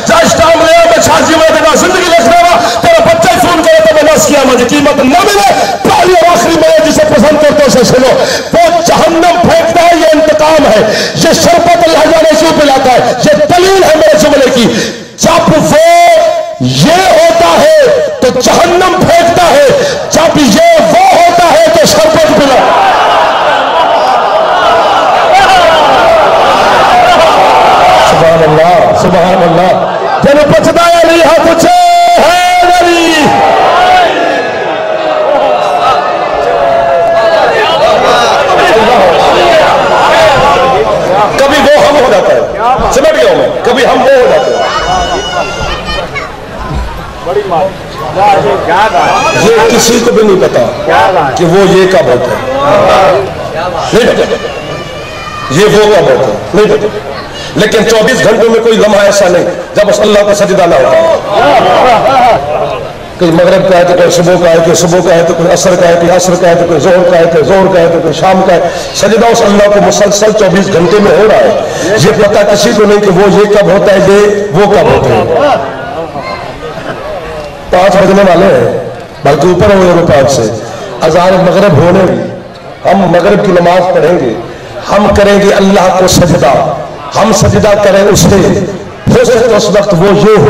जिंदगी लिखना हुआ तेरा बच्चा ही फोन करे तो मैं नस किया मुझे कीमत न मिले। पहली और आखिरी में जिसे पसंद करते हो उसे सुनो, वो जहन्नम फेंकता है, ये इंतकाम है। ये शरबत अल्लाह जाने क्यों पिलाता है, ये दलील है मेरे जुमले की। जब वो ये होता है तो जहन्नम फेंकता है, जब ये वो होता है तो शरबत पिला। सुभान अल्लाह, सुभान अल्लाह। जब बचता है नहीं हाँ पूछे है नहीं। कभी वो हम हो जाता है, समझ गया मैं, कभी हम वो हो जाते हैं। ये किसी को भी नहीं पता कि वो ये कब होता है, नहीं पता, ये वो कब होता है नहीं पता। लेकिन 24 घंटों में कोई लम्हा ऐसा नहीं जब उस अल्लाह का सजदा ना होता। कोई मगरब का है तो कोई सुबह का है, कोई सुबह का है तो कोई असर का है, कोई असर का है तो कोई जोहर का है, कोई जोहर का है तो कोई शाम का है। सजदा उस अल्लाह को मुसलसल 24 घंटे में हो रहा है। ये पता किसी को नहीं कि वो ये कब होता है, ये वो कब होता है। 5 बजने वाले हैं, बल्कि ऊपर हो गए 5 से। अज़ान मगरब होने भी हम मगरब की नमाज पढ़ेंगे, हम करेंगे अल्लाह को सजदा, हम सजदा करें उससे, फिर उस वक्त वो ये हो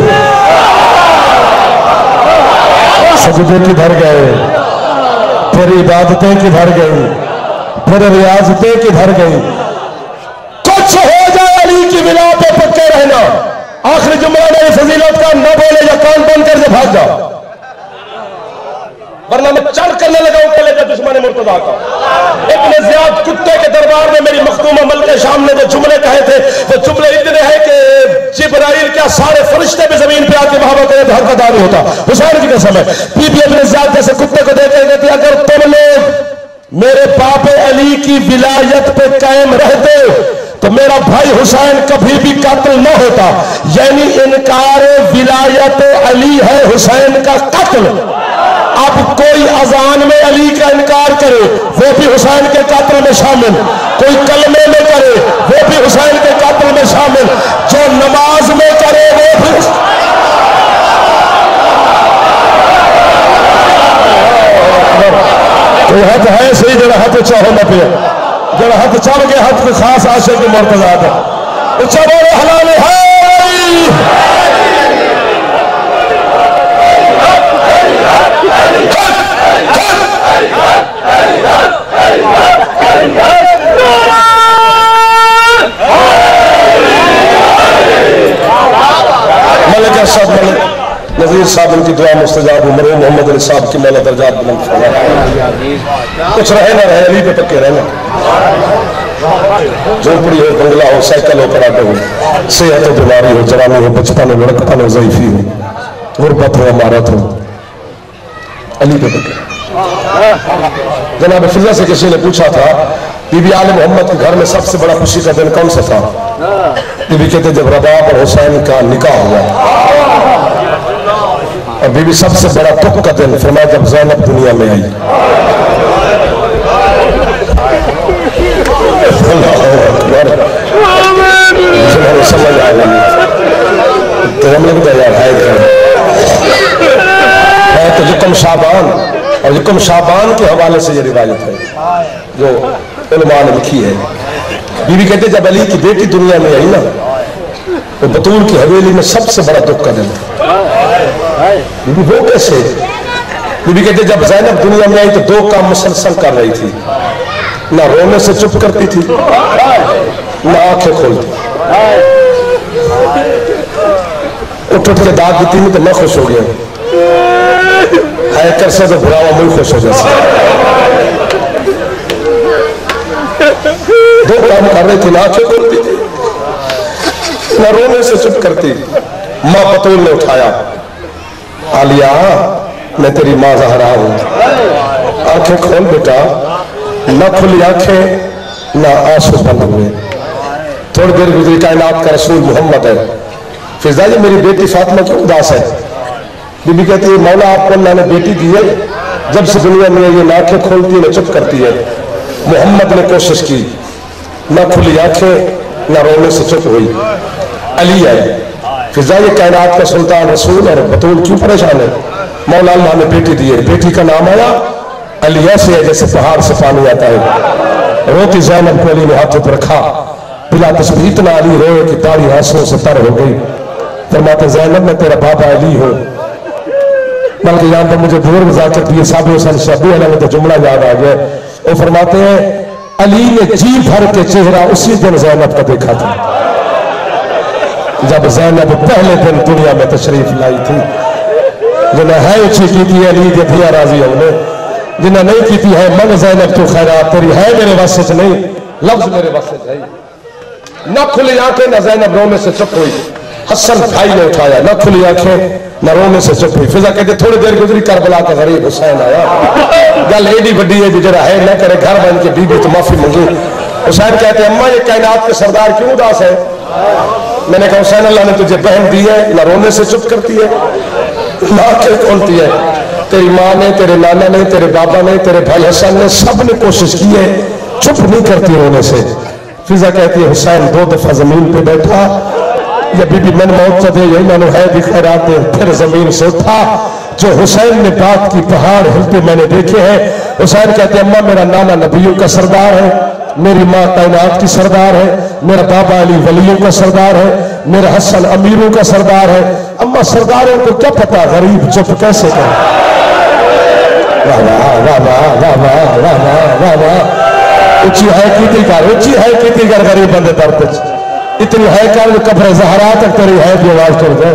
सजदे किधर गए, फिर इबादतें किधर गई, फिर रियाजतें किधर गई। कुछ हो जाए अली की बिना पे पक्के रहना, आखिरी जुमला मेरी फजीलत का न बोले या कान बंद कर दे भाग जाओ, वरना मैं चढ़ करने लगा हूं कलेजा दुश्मन मुर्तजा का। इब्न ज़ियाद कुत्ते के दरबार में मेरी मखदूमा मलके शाम ने जो जुमले कहे थे वो जुमले इतने हैं कि जिब्राइल क्या सारे फरिश्ते भी जमीन पे आके वहां पर हरकत नहीं होता। हुसैन की कसम है, बीबी इब्न ज़ियाद जैसे कुत्ते को देख रहे थे, अगर तुम लोग मेरे बाप अली की विलायत पे कायम रहते तो मेरा भाई हुसैन कभी भी कातिल न होता। यानी इनकार विलायत अली है हुसैन का कत्ल। अब कोई अजान में अली का इनकार करे वो भी हुसैन के कातिल में शामिल, कोई कलमे में करे वो भी हुसैन के कातिल में शामिल, जो नमाज में करे वो भी। कोई हथ है सही जरा हथ चाहो न पे, जरा हथ चल के हथ के खास आशिक के मुर्तजा था उच्चा बोले हलाल है। मलिक अरशद मलिक नज़ीर साहब उनकी दुआ मुस्तजाब, मरहूम मोहम्मद अली साहब की मौला दर्जात बुलंद फरमाए। कुछ रहे ना रहे अली पे पक्के रहना, झोपड़ी हो, बंगला हो, साइकिल हो, पराठे हो, सेहत हो, बीमारी हो, जवानी हो, बचपन हो, लड़कपन हो, ज़ईफी हो, गुर्बत हो, अमारत हो, अली पे पक्के। जनाब फिजा से किसी ने पूछा था बीबी आले मोहम्मद के घर में सबसे बड़ा खुशी का दिन कौन सा था? बीबी कहते जब रबाब और हुसैन का निकाह हुआ। और बीबी सबसे बड़ा दुख का दिन फरमाया जब ज़ैनब दुनिया में आई। समझ आएगा तो हम लोग यार है तो युकम शाबान, और युकम शाबान के हवाले से ये रिवायत है जो उलमा ने लिखी है। बीबी कहते जब अली की बेटी दुनिया में आई ना तो बतूल की हवेली में सबसे बड़ा दुख का दिन था। बीबी वो कैसे? बीबी कहते जब ज़ैनब दुनिया में आई तो दो काम मुसलसल कर रही थी, ना रोने से चुप करती थी ना आंखें खोलती। उठ उठ के दाद देती नहीं तो मैं खुश हो गया, हैकर से तो बुरा हुआ मुझे खुश हो जाता। दो काम कर रही थी, ना आंखें खोलती थी ना रोने से चुप करती। माँ बतूल ने उठाया, आलिया मैं तेरी माँ ज़हरा हूं, आंखें खोल बेटा। न खुली आंखें ना आंसू बंद हुए। थोड़ी देर गुजरी, कायनात का रसूल मोहम्मद है। फिजा जी मेरी बेटी फातिमा क्यों उदास है? बीबी कहती है मौला आपको अल्लाह ने बेटी दी है, जब से दुनिया में ये ना आंखें खोलती है ना चुप करती है। मोहम्मद ने कोशिश की, न खुली आंखें न रोने से चुप हुई। अली आई। फिजा ये कायनात का सुल्तान रसूल और बतूल क्यों परेशान है? मौला अल्लाह ने बेटी दी है, बेटी का नाम आया अली। ऐसे है जैसे पहाड़ से पानी आता है। रोती ज़ैनब को अली ने हाथों पर रखा, बिला तस्बीह इतना अली रोए कि ताड़ी आंसुओं से तर हो गई। फरमाते ज़ैनब मैं तेरा बाबा अली हूँ। बल्कि यहाँ पर मुझे दूर मुज़ाकर दिए साहब हुसैन शबी अलग में तो जुमला याद आ गया। वो फरमाते हैं अली ने जी भर के चेहरा उसी दिन ज़ैनब का देखा था जब ज़ैनब पहले दिन दुनिया में तशरीफ लाई थी। जिन्हें है उची की थी अली के धिया राजी हमने, जिन्हें नहीं की थी है मन ज़ैनब तो खैरात तेरी है मेरे वास्ते नहीं, लफ्ज मेरे वास्ते है। न खुली आंखें न ज़ैनब रोने से चुप हुई। हसन भाई ने उठाया, न खुली आंखें न रोने से चुप हुई। फिजा कहते थोड़ी देर गुजरी, करबला का गरीब हुसैन आया। गल एडी बड़ी है जरा है न करे, घर बन के बीबी तो माफी मांगी। हुसैन कहते अम्मा ये कायनात के सरदार क्यों उदास है? मैंने कहा हुसैन अल्लाह ने तुझे बहन दी है, न रोने से चुप करती है ना आंखें खोलती है। तेरी माँ ने, तेरे नाना ने, तेरे बाबा ने, तेरे भाई हसन ने, सब ने कोशिश की है, चुप नहीं करती रोने से। फिजा कहती है हुसैन 2 दफा जमीन पे बैठा, या बीबी मन मौत दे यही मैंने है भी खैरात दे, फिर जमीन से उठा। जो हुसैन ने बात की पहाड़ हिलते मैंने देखे हैं। हुसैन कहते अम्मा मेरा नाना नबियों का सरदार है, मेरी माँ कायनात की सरदार है, मेरा बाबा अली वलियों का सरदार है, मेरा हसन अमीरों का सरदार है। अम्मा सरदारों को क्या पता गरीब चुप कैसे करे? वाह वाह वाह वाह वाह वाह वाह वाह। उची है कीती कर, उची है कीती कर गरीब बंदे दर्द इतनी है कर कब्र ज़हरा तक तेरी है की आवाज कर जाए।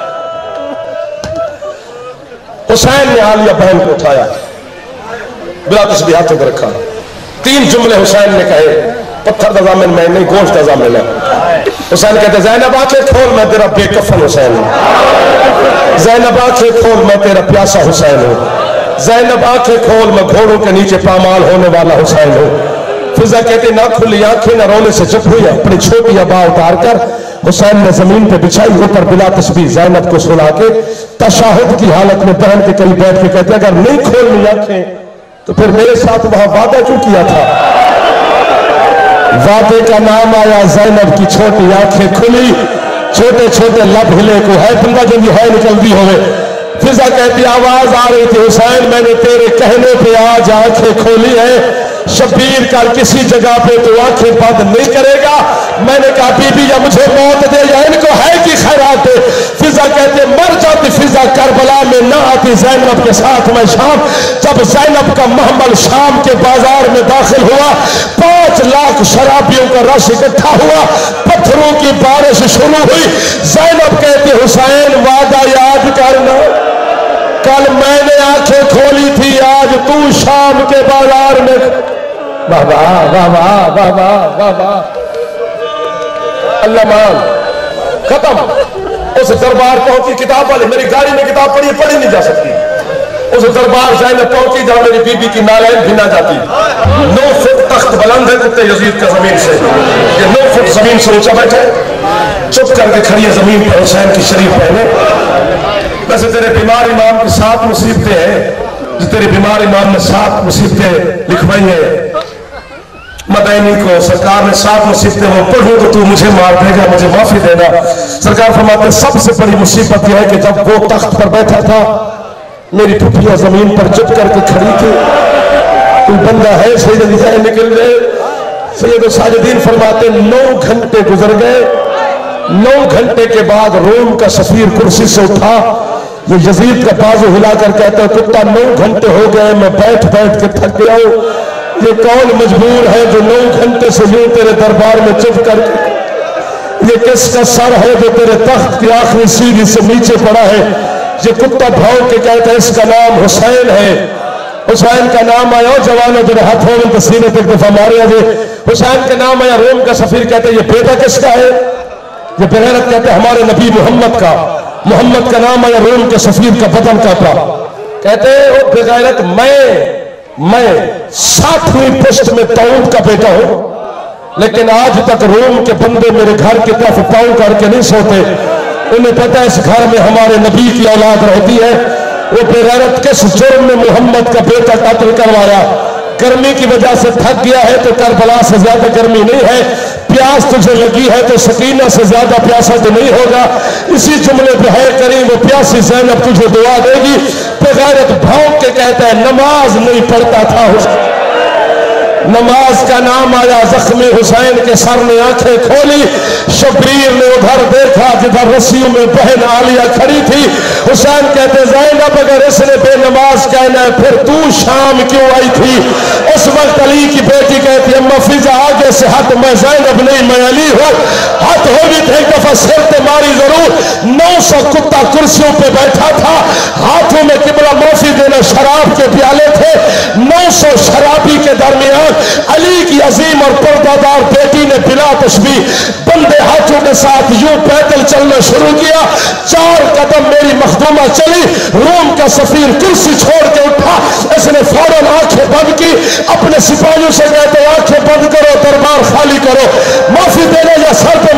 हुसैन ने आलिया बहन को उठाया, बिला तस्बीह हाथ में रखा, 3 जुमले हुसैन ने कहे, पत्थर का जामिन मैं नहीं, गोश्त का जामिन है। हुसैन कहते ज़ैनब आंखें खोल मैं तेरा बेकफन हुसैन हूं, ज़ैनब आंखें खोल मैं तेरा प्यासा हुसैन हूं, ज़ैनब आंखें खोल मैं घोड़ों के नीचे पामाल होने वाला हुसैन हूं। फिजा कहते ना खुली आंखें ना रोने से चुप हुई, अपनी छोटी आबा उतार कर हुसैन ने जमीन पे बिछाई, ऊपर बिला तस्बीह ज़ैनब को सुला के तशाहुद की हालत में बहन के करीब बैठ के कहते अगर नहीं खोलनी आंखें तो फिर मेरे साथ वहां वादा क्यों किया था। वादे का नाम आया, ज़ैनब की छोटी आंखें खुली, छोटे छोटे लब हिले को है बंदा जल्दी है निकलती होवे। फिजा कहती आवाज आ रही थी हुसैन मैंने तेरे कहने पे आज आंखें खोली है, शबीर का किसी जगह पे तो आंखें बंद नहीं करेगा। मैंने कहा बीबी या मुझे मौत दे या इनको है कि खैरात दे। फिजा कहते मर जाती फिजा करबला में ना आती ज़ैनब के साथ मैं शाम। जब ज़ैनब का महमल शाम के बाजार में दाखिल हुआ, 5 लाख शराबियों का रश इकट्ठा हुआ, पत्थरों की बारिश शुरू हुई। ज़ैनब कहती हुसैन वादा याद करना, कल मैंने आंखें खोली थी, आज तू शाम के बाजार में। वाह वाह वाह वाह वाह वाह वाह, अल्लाह मान। खत्म। उस दरबार पहुंची, किताब वाले मेरी गाड़ी में किताब पढ़ी नहीं जा सकती। उस दरबार ज़ैनब पहुंची जहां मेरी बीबी की नालैन भी ना जाती। 9 फुट तख्त बुलंद है कुत्ते यजीद का जमीन से, ये 9 फुट जमीन से ऊंचा बैठे, चुप करके खड़ी है जमीन पर हुसैन की शरीफ पहने। वैसे तेरे बीमार इमाम की 7 मुसीबतें हैं, जो तेरे बीमार इमाम ने 7 मुसीबतें लिखवाई है। मदनी को सरकार ने 7 मुसीबतें वो पढ़ूं तो तू मुझे मार देगा, मुझे माफी देगा। सरकार फरमाते सबसे बड़ी मुसीबत यह है कि जब वो तख्त पर बैठा था मेरी पुफिया जमीन पर चुप करके खड़ी थी। तू बंदा है सैयद निकल गए। सैयद साजिदीन फरमाते 9 घंटे गुजर गए। 9 घंटे के बाद रोम का सफीर कुर्सी से उठा, ये यजीद का बाजू हिलाकर कहता है कुत्ता 9 घंटे हो गए मैं बैठ बैठ के थक गया हूं। ये कौन मजबूर है जो 9 घंटे से यूं तेरे दरबार में चुप करके, ये किसका सर है जो तेरे तख्त की आखिरी सीढ़ी से नीचे पड़ा है। ये कुत्ता भाव के कहता है इसका नाम हुसैन है। हुसैन का नाम आया जवानों जो हाथ हो तो सीने तक दफा मारे। हुसैन का नाम आया, रोम का सफीर कहते ये बेटा किसका है। ये बेगैरत कहते हमारे नबी मोहम्मद का। मोहम्मद का नाम आया, रोम के सफीर का बदन काटा। कहते वो बेगैरत मैं 7वीं पुश्त में ताऊद का बेटा हूं, लेकिन आज तक रोम के बंदे मेरे घर की तरफ पांव करके नहीं सोते। उन्हें पता है इस घर में हमारे नबी की औलाद रहती है। वो बेगैरत किस जुर्म में मोहम्मद का बेटा कत्ल करवाया। गर्मी की वजह से थक गया है तो करबला से ज्यादा गर्मी नहीं है। प्यास तुझे लगी है तो सकीना से ज्यादा प्यासा तो नहीं होगा। इसी जुमले पे है करीम वो प्यासी ज़ैनब तुझे दुआ देगी। बेगैरत भौंक के कहता है नमाज नहीं पढ़ता था। नमाज का नाम आया, जख्मी हुसैन के सर ने आंखें खोली। शबीर ने उधर देखा जिधर रस्सियों में बहन आलिया खड़ी थी। हुसैन कहते ज़ैनब अगर इसने बेनमाज कहना है फिर तू शाम क्यों आई थी। उस वक्त अली की बेटी कहती अम्मा फिजा आगे से हट, मैं ज़ैनब नहीं मैं अली हूं। हट होगी थे एक दफा सिर पे मारी जरूर। 900 कुत्ता कुर्सियों पे बैठा था, हाथों में किबला माफी देना शराब के प्याले थे। 900 शराबी के दरमियान अली की अजीम और पर्दादार बेटी ने बिला तस्बीह बंदे हाथों के साथ यूं पैदल चलना शुरू किया। 4 कदम मेरी मखदूमा चली, रोम का सफीर कुर्सी छोड़ के उठा। इसने फौरन आंखें बंद की, अपने सिपाहियों से कहते आंखें बंद करो, दरबार खाली करो, माफी देने या सर पे